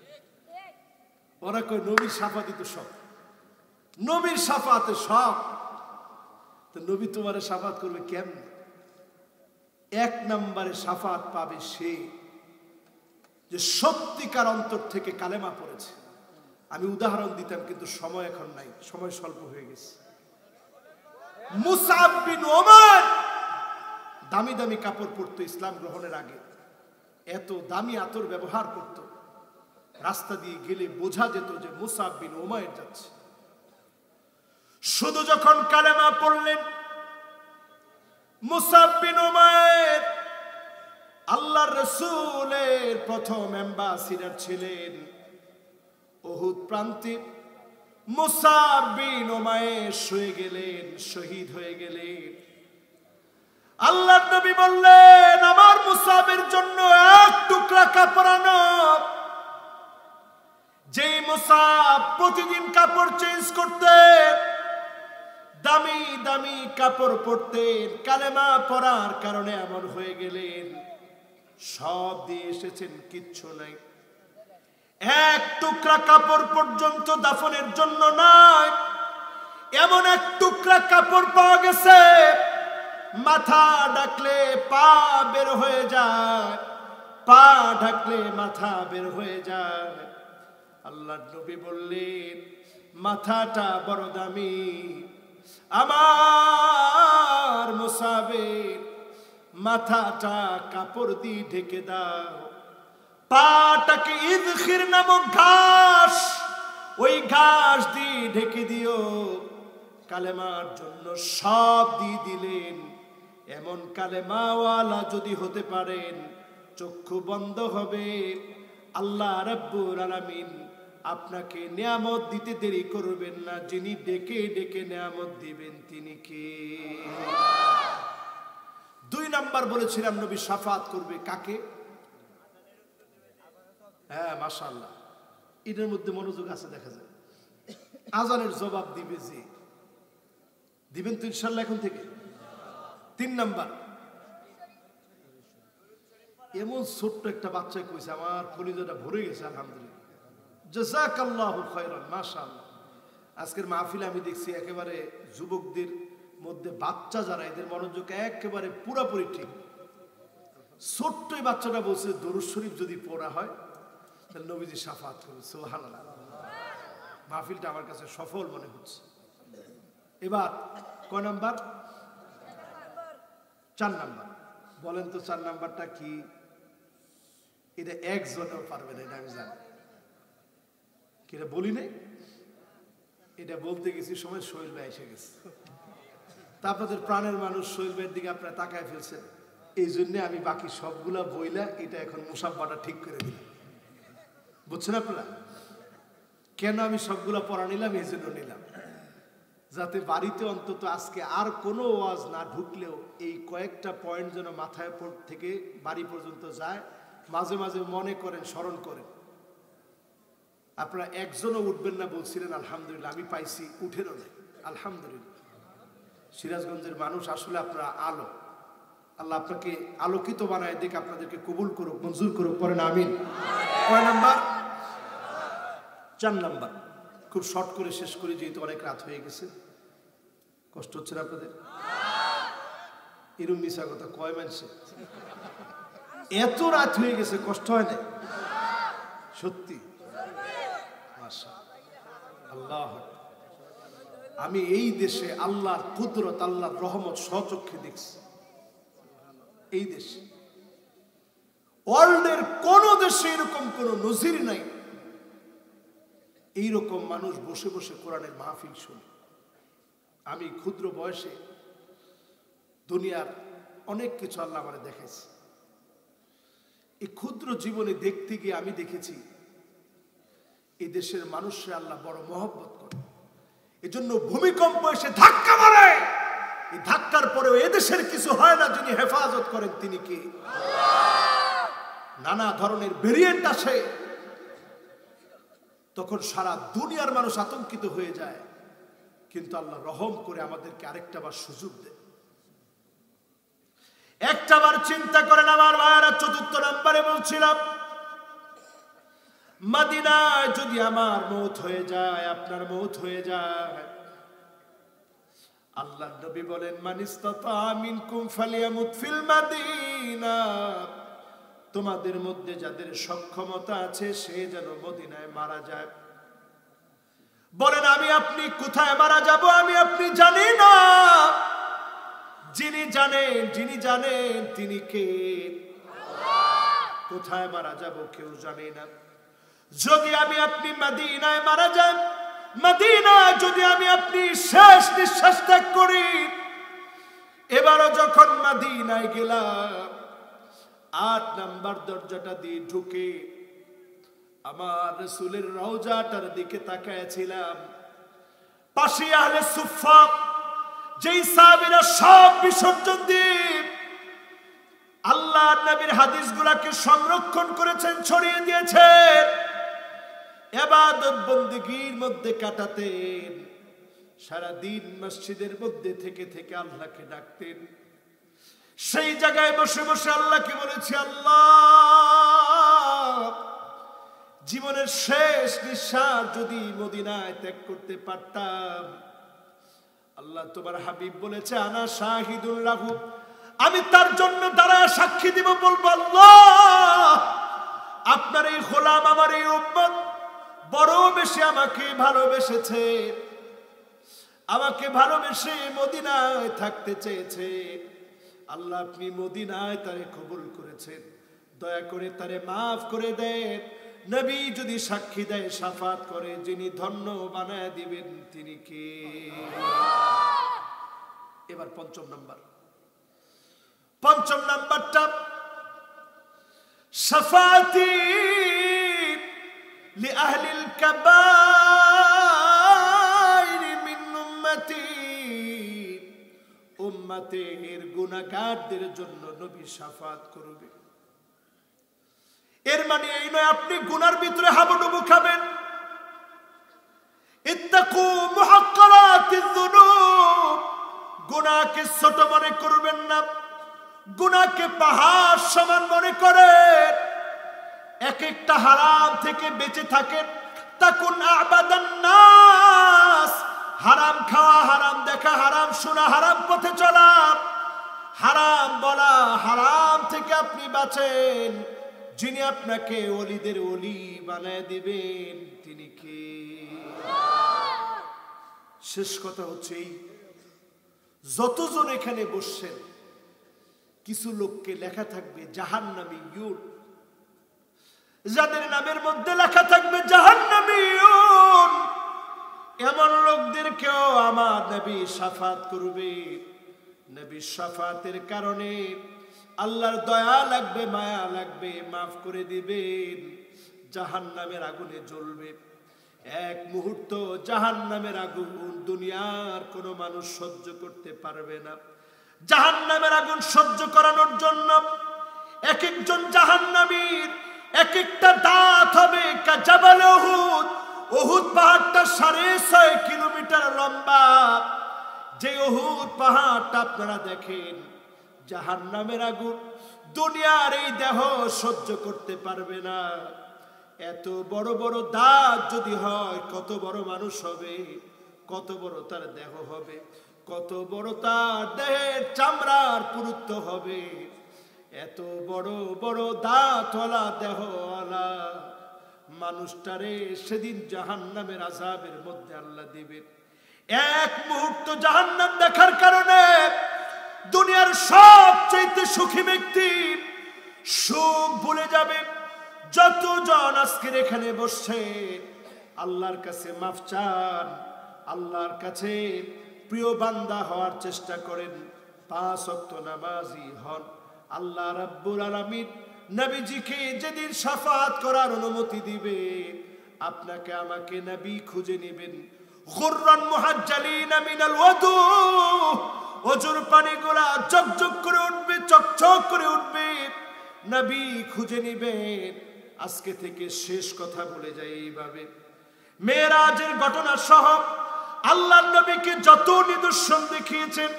[SPEAKER 1] ওরা কয় নবীর শাফাআতই তো সব, নবীর শাফাআতে সব। তো নবী তোমারে শাফাআত করবে কেমনে? 1 নম্বরে শাফাআত পাবে সে যে সত্যিকার অন্তর থেকে কালেমা পড়েছে। আমি উদাহরণ দিতাম, কিন্তু সময় এখন নাই, সময় স্বল্প হয়ে গেছে। মুসআব বিন উমার দামি দামি কাপড় পরতো ইসলাম গ্রহণের আগে, এত দামি আতর ব্যবহার করত, রাস্তা দিয়ে গেলে বোঝা যেত যে মুসআব বিন উমাইর যাচ্ছে। শুধু যখন কালেমা পড়লেন মুসআব বিন উমাইর আল্লাহর রাসূলের প্রথম অ্যাম্বাসিডর ছিলেন। উহুদ প্রান্তে মুসআব বিন উমাইর শুয়ে গেলেন, শহীদ হয়ে গেলেন। আল্লাহর নবী বললেন, আমার মুসআবের জন্য এক টুকরা কাপড় আনো। যেই মুসআব প্রতিদিন কাপড় চেঞ্জ করতেন, দামি দামি কাপড় পরতেন, কালেমা পড়ার কারণে এমন হয়ে গেলেন। সব দিয়ে এসেছেন, কিচ্ছু নাই, এক টুকরা কাপড় পর্যন্ত দাফনের জন্য নাই। এমন এক টুকরা কাপড় পাওয়া গেছে, মাথা ঢাকলে পা বের হয়ে যায়, পা ঢাকলে মাথা বের হয়ে যায়। আল্লাহর নবী বললেন, মাথাটা বড় দামি, আমার মুসআবের মাথাটা কাপড় দিয়ে ঢেকে দাও। পাটাকে ইদখির নামক ঘাস, ওই ঘাস দিয়ে ঢেকে দিও। কালেমার জন্য সব দিয়ে দিলেন। এমন কালেমাওয়ালা যদি হতে পারেন, চক্ষু বন্ধ হবে, আল্লাহ রাব্বুল আলামিন আপনাকে নিয়ামত দিতে দেরি করবেন না। যিনি ডেকে ডেকে নিয়ামত দিবেন তিনি কে? 2 নাম্বার বলেছিলাম নবী শাফাত করবে কাকে? হ্যাঁ, মাশাআল্লাহ, এটার মধ্যে মনোযোগ আছে দেখা যায়। আজানের জবাব দিবে যে, দিবেন তো ইনশাআল্লাহ এখন থেকে। 3 নাম্বার, এমন ছোট্ট একটা বাচ্চা কইছে, আমার কলিজাটা ভরে গেছে। আলহামদুলিল্লাহ, জাযাকাল্লাহু খায়রান, মাশাআল্লাহ। আজকের মাহফিলে আমি দেখছি একেবারে যুবকদের মধ্যে বাচ্চা যারা, এদের মনোযোগ একেবারে পুরোপুরি ঠিক। ছোট্ট এই বাচ্চাটা বলছে, দরুদ শরীফ যদি পড়া হয় তাহলে নবীজি শাফাত করবে। সুবহানাল্লাহ, মাহফিলটা আমার কাছে সফল মনে হচ্ছে। এবার কয় নাম্বার? 4 নাম্বার। বলেন তো 4 নাম্বারটা কি? এটা একজনও পারবে না, এটা আমি জানি। কি এটা বলি নাই? এটা বলতে গেছি সময় সোহেল ভাই এসে গেছে। তা আপনাদের প্রাণের মানুষ সোহেল ভাইয়ের দিকে আপনারা তাকায় ফেলছেন, এই জন্য আমি বাকি সবগুলা বইলা এটা এখন মুসাফাটা ঠিক করে দিলাম। বুঝছেন আপনারা কেন আমি সবগুলা পড়া নিলাম? এই জন্য নিলাম, যাতে বাড়িতে অন্তত আজকে আর কোনো ওয়াজ না ঢুকলেও এই কয়েকটা পয়েন্ট যেন মাথায় থেকে বাড়ি পর্যন্ত যায়। মাঝে মাঝে মনে করেন, স্মরণ করেন। আপনারা একজনও উঠবেন না বলছিলেন, আলহামদুলিল্লাহ আমি পাইছি, উঠেনও না, আলহামদুলিল্লাহ। সিরাজগঞ্জের মানুষ আসলে আপনারা আলো, আল্লাহ আপনাকে আলোকিত বানায় দেখে আপনাদেরকে কবুল করুক, মঞ্জুর করুক, পড়েন আমিন। কয় নাম্বার? 4 নাম্বার। খুব শর্ট করে শেষ করি, যেহেতু অনেক রাত হয়ে গেছে। কষ্ট হচ্ছে না আপনাদের? এরম মিশা কথা কয় মানুষে? এত রাত হয়ে গেছে, কষ্ট হয় না? সত্যি আল্লাহ, আমি এই দেশে আল্লাহর কুদরত, আল্লাহর রহমত স্বচক্ষে দেখছি। এই দেশে, ওয়ার্ল্ডের কোন দেশে এরকম কোন নজির নাই। এইরকম মানুষ বসে বসে কোরআনের মাহফিল শুনে। আমি ক্ষুদ্র বয়সে দুনিয়ার অনেক কিছু আল্লাহ আমারে দেখাইছে। এই ক্ষুদ্র জীবনে দেখতে গিয়ে আমি দেখেছি এই দেশের মানুষরা আল্লাহ বড় মহব্বত করে। এজন্য ভূমিকম্প এসে ধাক্কা মারে, এই ধাক্কার পরেও এদেশের কিছু হয় না। যিনি হেফাজত করেন তিনি কে? নানা ধরনের ভেরিয়েন্ট আসে, তখন সারা দুনিয়ার মানুষ আতঙ্কিত হয়ে যায়, কিন্তু আল্লাহ রহম করে আমাদেরকে আরেকটা বার সুযোগ দেয়। একটা বার চিন্তা করেন আমার ভাইয়েরা। 4 নম্বরে বলছিলাম, মদিনায় যদি আমার মৌত হয়ে যায়, আপনার মৌত হয়ে যায়, আল্লাহর নবী বলেন, মান ইসতাতা মিনকুম ফালিয়ামুত ফিল মাদিনা, তোমাদের মধ্যে যাদের সক্ষমতা আছে সে যেন মদিনায় মারা যায়। বলেন আমি আপনি কোথায় মারা যাব? আমি আপনি জানি না। যিনি জানেন তিনি কে? কোথায় মারা যাব কেউ জানে না। যদি আমি আপনি মদিনায় মারা যাই, মদিনায় যদি আমি আপনি শেষ নিঃশ্বাস ত্যাগ করি, এবারও যখন মদিনায় গেলাম 8 নাম্বার দরজাটা দিয়ে ঢুকে আমার রাসূলের রওজাটার দিকে তাকায়াছিলাম। পাশে আহলে সুফফা যেই সাহাবীরা সব বিসর্জন দিয়ে আল্লাহর নবীর হাদিসগুলোকে সংরক্ষণ করেছেন, ছড়িয়ে দিয়েছেন, ইবাদত বندگির মধ্যে কাটাতেন, সারা দিন মসজিদের মধ্যে থেকে থেকে আল্লাহকে ডাকতেন। সেই জায়গায় বসে বসে আল্লাহকে বলেছি, আল্লাহ জীবনের শেষ নিঃশ্বাস যদি মদিনায় ত্যাগ করতে পারতাম। আল্লাহ তোমার হাবিব বলেছে, আনা শাহিদুল লাহু, আমি তার জন্য দাঁড়ায় সাক্ষী দিব, বলবো আল্লাহ আপনার এই গোলাম, আমার এই উম্মত বড় বেশি আমাকে ভালোবেসেছে, আমাকে ভালোবেসে মদিনায় থাকতে চেয়েছে। আল্লাহ আপনি মদিনায় তারে কবুল করেছেন, দয়া করে তারে মাফ করে দেন। নবী যদি সাক্ষী দেয়, শাফাত করে, যিনি ধন্য বানায় দিবেন তিনি কে? এবার পঞ্চম নাম্বারটা, শাফাতি লি আহলিল কাবাইর মিন উম্মতি, উম্মতের গুনাহগারদের জন্য নবী শাফাত করবে। এর মানে এই নয় আপনি গুনার ভিতরে হাবুডুবু খাবেন। ইত্তাকু মুহাক্কারাতিয যুনুব, গুনাহকে ছোট মনে করবেন না, গুনাহকে পাহাড় সমান মনে করেন। এক একটা হারাম থেকে বেঁচে থাকেন। তাকুন আবাদান নাস, হারাম খাওয়া, হারাম দেখা, হারাম শোনা, হারাম পথে চলা, হারাম বলা, হারাম থেকে আপনি বাঁচেন। যিনি আপনাকে ওলিদের ওলি বানায় দিবেন তিনি কে? শেষ কথা হচ্ছে এই, যতজন এখানে বসছেন কিছু লোককে লেখা থাকবে জাহান্নামীয়ুন, যাদের নামের মধ্যে লেখা থাকবে জাহান্নামীয়ুন, এমন লোকদেরকেও আমার নবী শাফাত করবে। নবী শাফাতের কারণে আল্লাহর দয়া লাগবে, মায়া লাগবে, মাফ করে দিবেন। জাহান্নামের আগুনে জ্বলবে। এক মুহূর্ত জাহান্নামের আগুন দুনিয়ার কোনো মানুষ সহ্য করতে পারবে না। জাহান্নামের আগুন সহ্য করানোর জন্য এক একজন জাহান্নামীর এক একটা দাঁত হবে কাজাবাল উহুদ। উহুদ পাহাড়টা 6.5 কিলোমিটার লম্বা। যে উহুদ পাহাড়টা আপনারা দেখেন, জাহান্নামের আগুন দুনিয়ার এই দেহ সহ্য করতে পারবে না। এত বড় বড় দাঁত যদি হয়, কত বড় মানুষ হবে, কত বড় তার দেহ হবে, কত বড় তার দেহের চামড়ার পুরুত্ব হবে। এত বড় বড় দাঁতওয়ালা দেহওয়ালা মানুষটারে সেদিন জাহান্নামের আযাবের মধ্যে আল্লাহ দিবেন। এক মুহূর্ত জাহান্নাম দেখার কারণে দুনিয়ার সবচেয়ে সুখী ব্যক্তি সুখ ভুলে যাবে। যতজন আজকের এখানে বসছে আল্লাহর কাছে মাফ চান, আল্লাহর কাছে প্রিয় বান্দা হওয়ার চেষ্টা করেন, 5 ওয়াক্ত নামাজি হন। আল্লাহ রাব্বুল আলামিন নবীজিকে যেদিন শাফাত করার অনুমতি দিবে, আপনাকে আমাকে নবী খুঁজে নেবেন। গুররান মুহাজ্জালিনা মিনাল ওয়াদু, ওজুর পানিগুলা ঝকঝক করে উঠবে, চকচক করে উঠবে। নবী খুঁজে নেবেন। আজকে থেকে শেষ কথা বলে যাই এইভাবে, মেরাজের ঘটনা সহ আল্লাহর নবীকে যত নিদর্শন দেখিয়েছেন,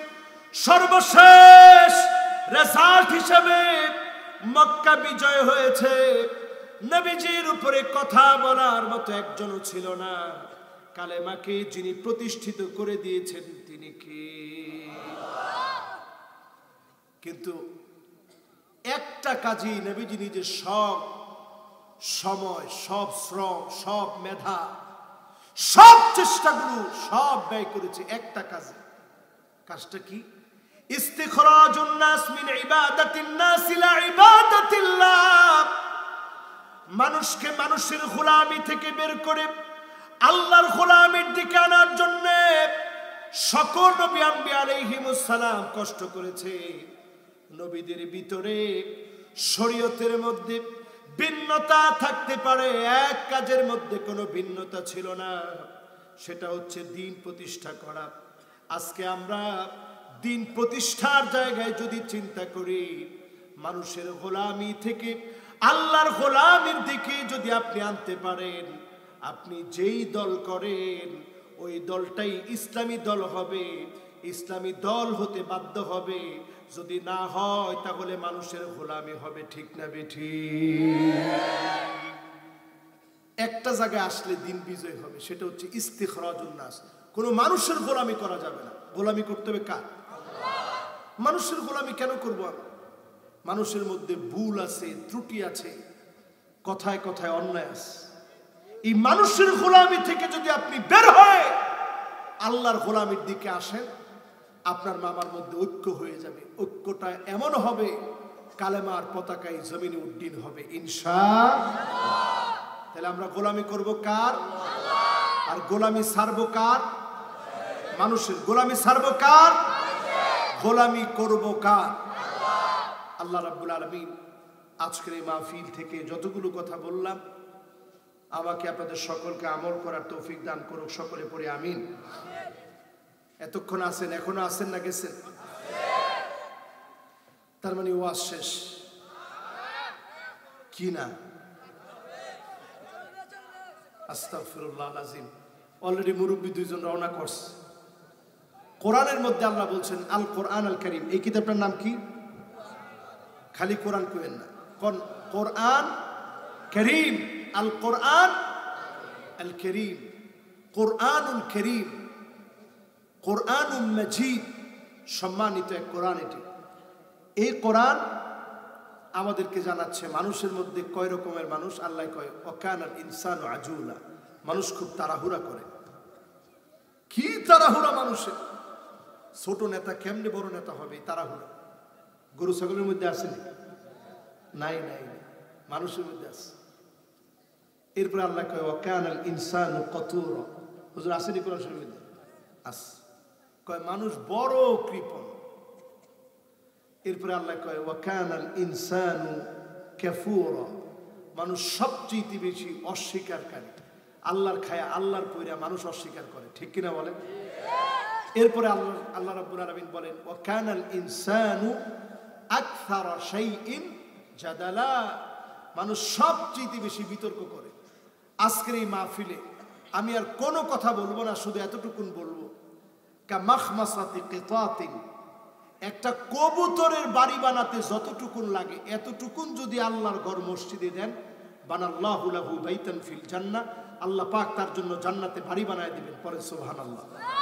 [SPEAKER 1] সর্বশেষ রেজাল্ট হিসেবে মক্কা বিজয় হয়েছে। নবীজির উপরে কথা বলার মতো একজনও ছিল না। কালেমাকে যিনি প্রতিষ্ঠিত করে দিয়েছেন তিনি কে? কিন্তু একটা কাজই নবীজি নিজের সব সময়, সব শ্রম, সব মেধা, সব চেষ্টাগুলো সব ব্যয় করেছে একটা কাজে। কাজটা কি? ইস্তিখরাজুন নাস মিন ইবাদাতিন নাস ইলা ইবাদাতিল্লাহ, মানুষকে মানুষের গোলামি থেকে বের করে আল্লাহর গোলামির দিকে আনার জন্য সকল নবী আম্বিয়া আলাইহিমুস সালাম কষ্ট করেছে। নবীদের ভিতরে শরীয়তের মধ্যে ভিন্নতা থাকতে পারে, এক কাজের মধ্যে কোনো ভিন্নতা ছিল না, সেটা হচ্ছে দ্বীন প্রতিষ্ঠা করা। আজকে আমরা দ্বীন প্রতিষ্ঠার জায়গায় যদি চিন্তা করি, মানুষের গোলামি থেকে আল্লাহর গোলামির দিকে যদি আপনি আনতে পারেন, আপনি যেই দল করেন ওই দলটাই ইসলামী দল হবে, ইসলামী দল হতে বাধ্য হবে। যদি না হয় তাহলে মানুষের গোলামি হবে। ঠিক না বেঠিক? একটা জায়গায় আসলে দিন বিজয় হবে, সেটা হচ্ছে ইস্তিখরাজুন নাস। কোনো মানুষের গোলামি করা যাবে না। গোলামি করতে হবে কার? মানুষের গোলামি কেন করবো আমি? মানুষের মধ্যে ভুল আছে, ত্রুটি আছে, কথায় কথায় অন্যায় আছে। এই মানুষের গোলামি থেকে যদি আপনি বের হয়ে আল্লাহর গোলামির দিকে আসেন, আপনার মামার মধ্যে ঐক্য হয়ে যাবে। ঐক্যটা এমন হবে কালেমার পতাকায় জমিনে উড্ডীন হবে ইনশাআল্লাহ। তাহলে আমরা গোলামি করব কার? আর গোলামি ছাড়বো কার? মানুষের। গোলামি ছাড়বো কার? গোলামি করব কার? আল্লাহ রাব্বুল আলামিন আজকের এই মাহফিল থেকে যতগুলো কথা বললাম, আমাকে আপনাদের সকলকে আমল করার তৌফিক দান করুক। সকলে পড়ে আমিন। এতক্ষণ আছেন, এখনো আছেন না গেছেন? তার মানে ওয়াজ শেষ কি না? আস্তাগফিরুল্লাহ আযীম। অলরেডি মুরব্বী দুইজন রওনা করছে। কোরআনের মধ্যে আল্লাহ বলছেন আল কোরআন আল কারীম। এই কিতাবটার নাম কি? খালি কোরআন কইেন না, কোরআন কারীম। আল কোরআন আল কারীম, কোরআনুল কারীম, কোরআনুল মাজিদ, সম্মানিত এক কোরআন এটি। এই কোরআন আমাদেরকে জানাচ্ছে মানুষের মধ্যে কয় রকমের মানুষ। আল্লাহ কয় ওয়াকানাল ইনসানু আজুলা, মানুষ খুব তাড়াহুড়া করে। কি তাড়াহুড়া মানুষের! ছোট নেতা কেমনে বড় নেতা হবে? তাড়াহুড়া গরু ছাগলের মধ্যে আছে নাই? নাই, মানুষের মধ্যে আছে। এরপরে আল্লাহ কয় ওয়াকানাল ইনসানু কাতুরা। হুজুর আসেনি কোরআন শরীফের মধ্যে? আছে। কয় মানুষ বড় কৃপণ। এরপরে আল্লাহ কয় ওয়াকানাল ইনসানু কাফুরা, মানুষ সবচেয়ে বেশি অস্বীকারী। আল্লাহর খায়া আল্লাহর পয়রা মানুষ অস্বীকার করে। ঠিক কিনা বলেন? এরপরে আল্লাহ রাব্বুল আলামিন বলেন ওয়াকানাল ইনসানু আকসারা শাইইন জাদালা, মানুষ সবচেয়ে বেশি বিতর্ক করে। আজকের এই মাহফিলে আমি আর কোনো কথা বলবো না, শুধু এতটুকুন বলবো কামাখমাসাতি কিতাতিন, একটা কবুতরের বাড়ি বানাতে যতটুকুন লাগে এতটুকুন যদি আল্লাহর ঘর মসজিদে দেন, বানাল্লাহু লাহু বাইতান ফিল জান্নাহ, আল্লাহ পাক তার জন্য জান্নাতে বাড়ি বানায় দিবেন। পরে সুবহানাল্লাহ।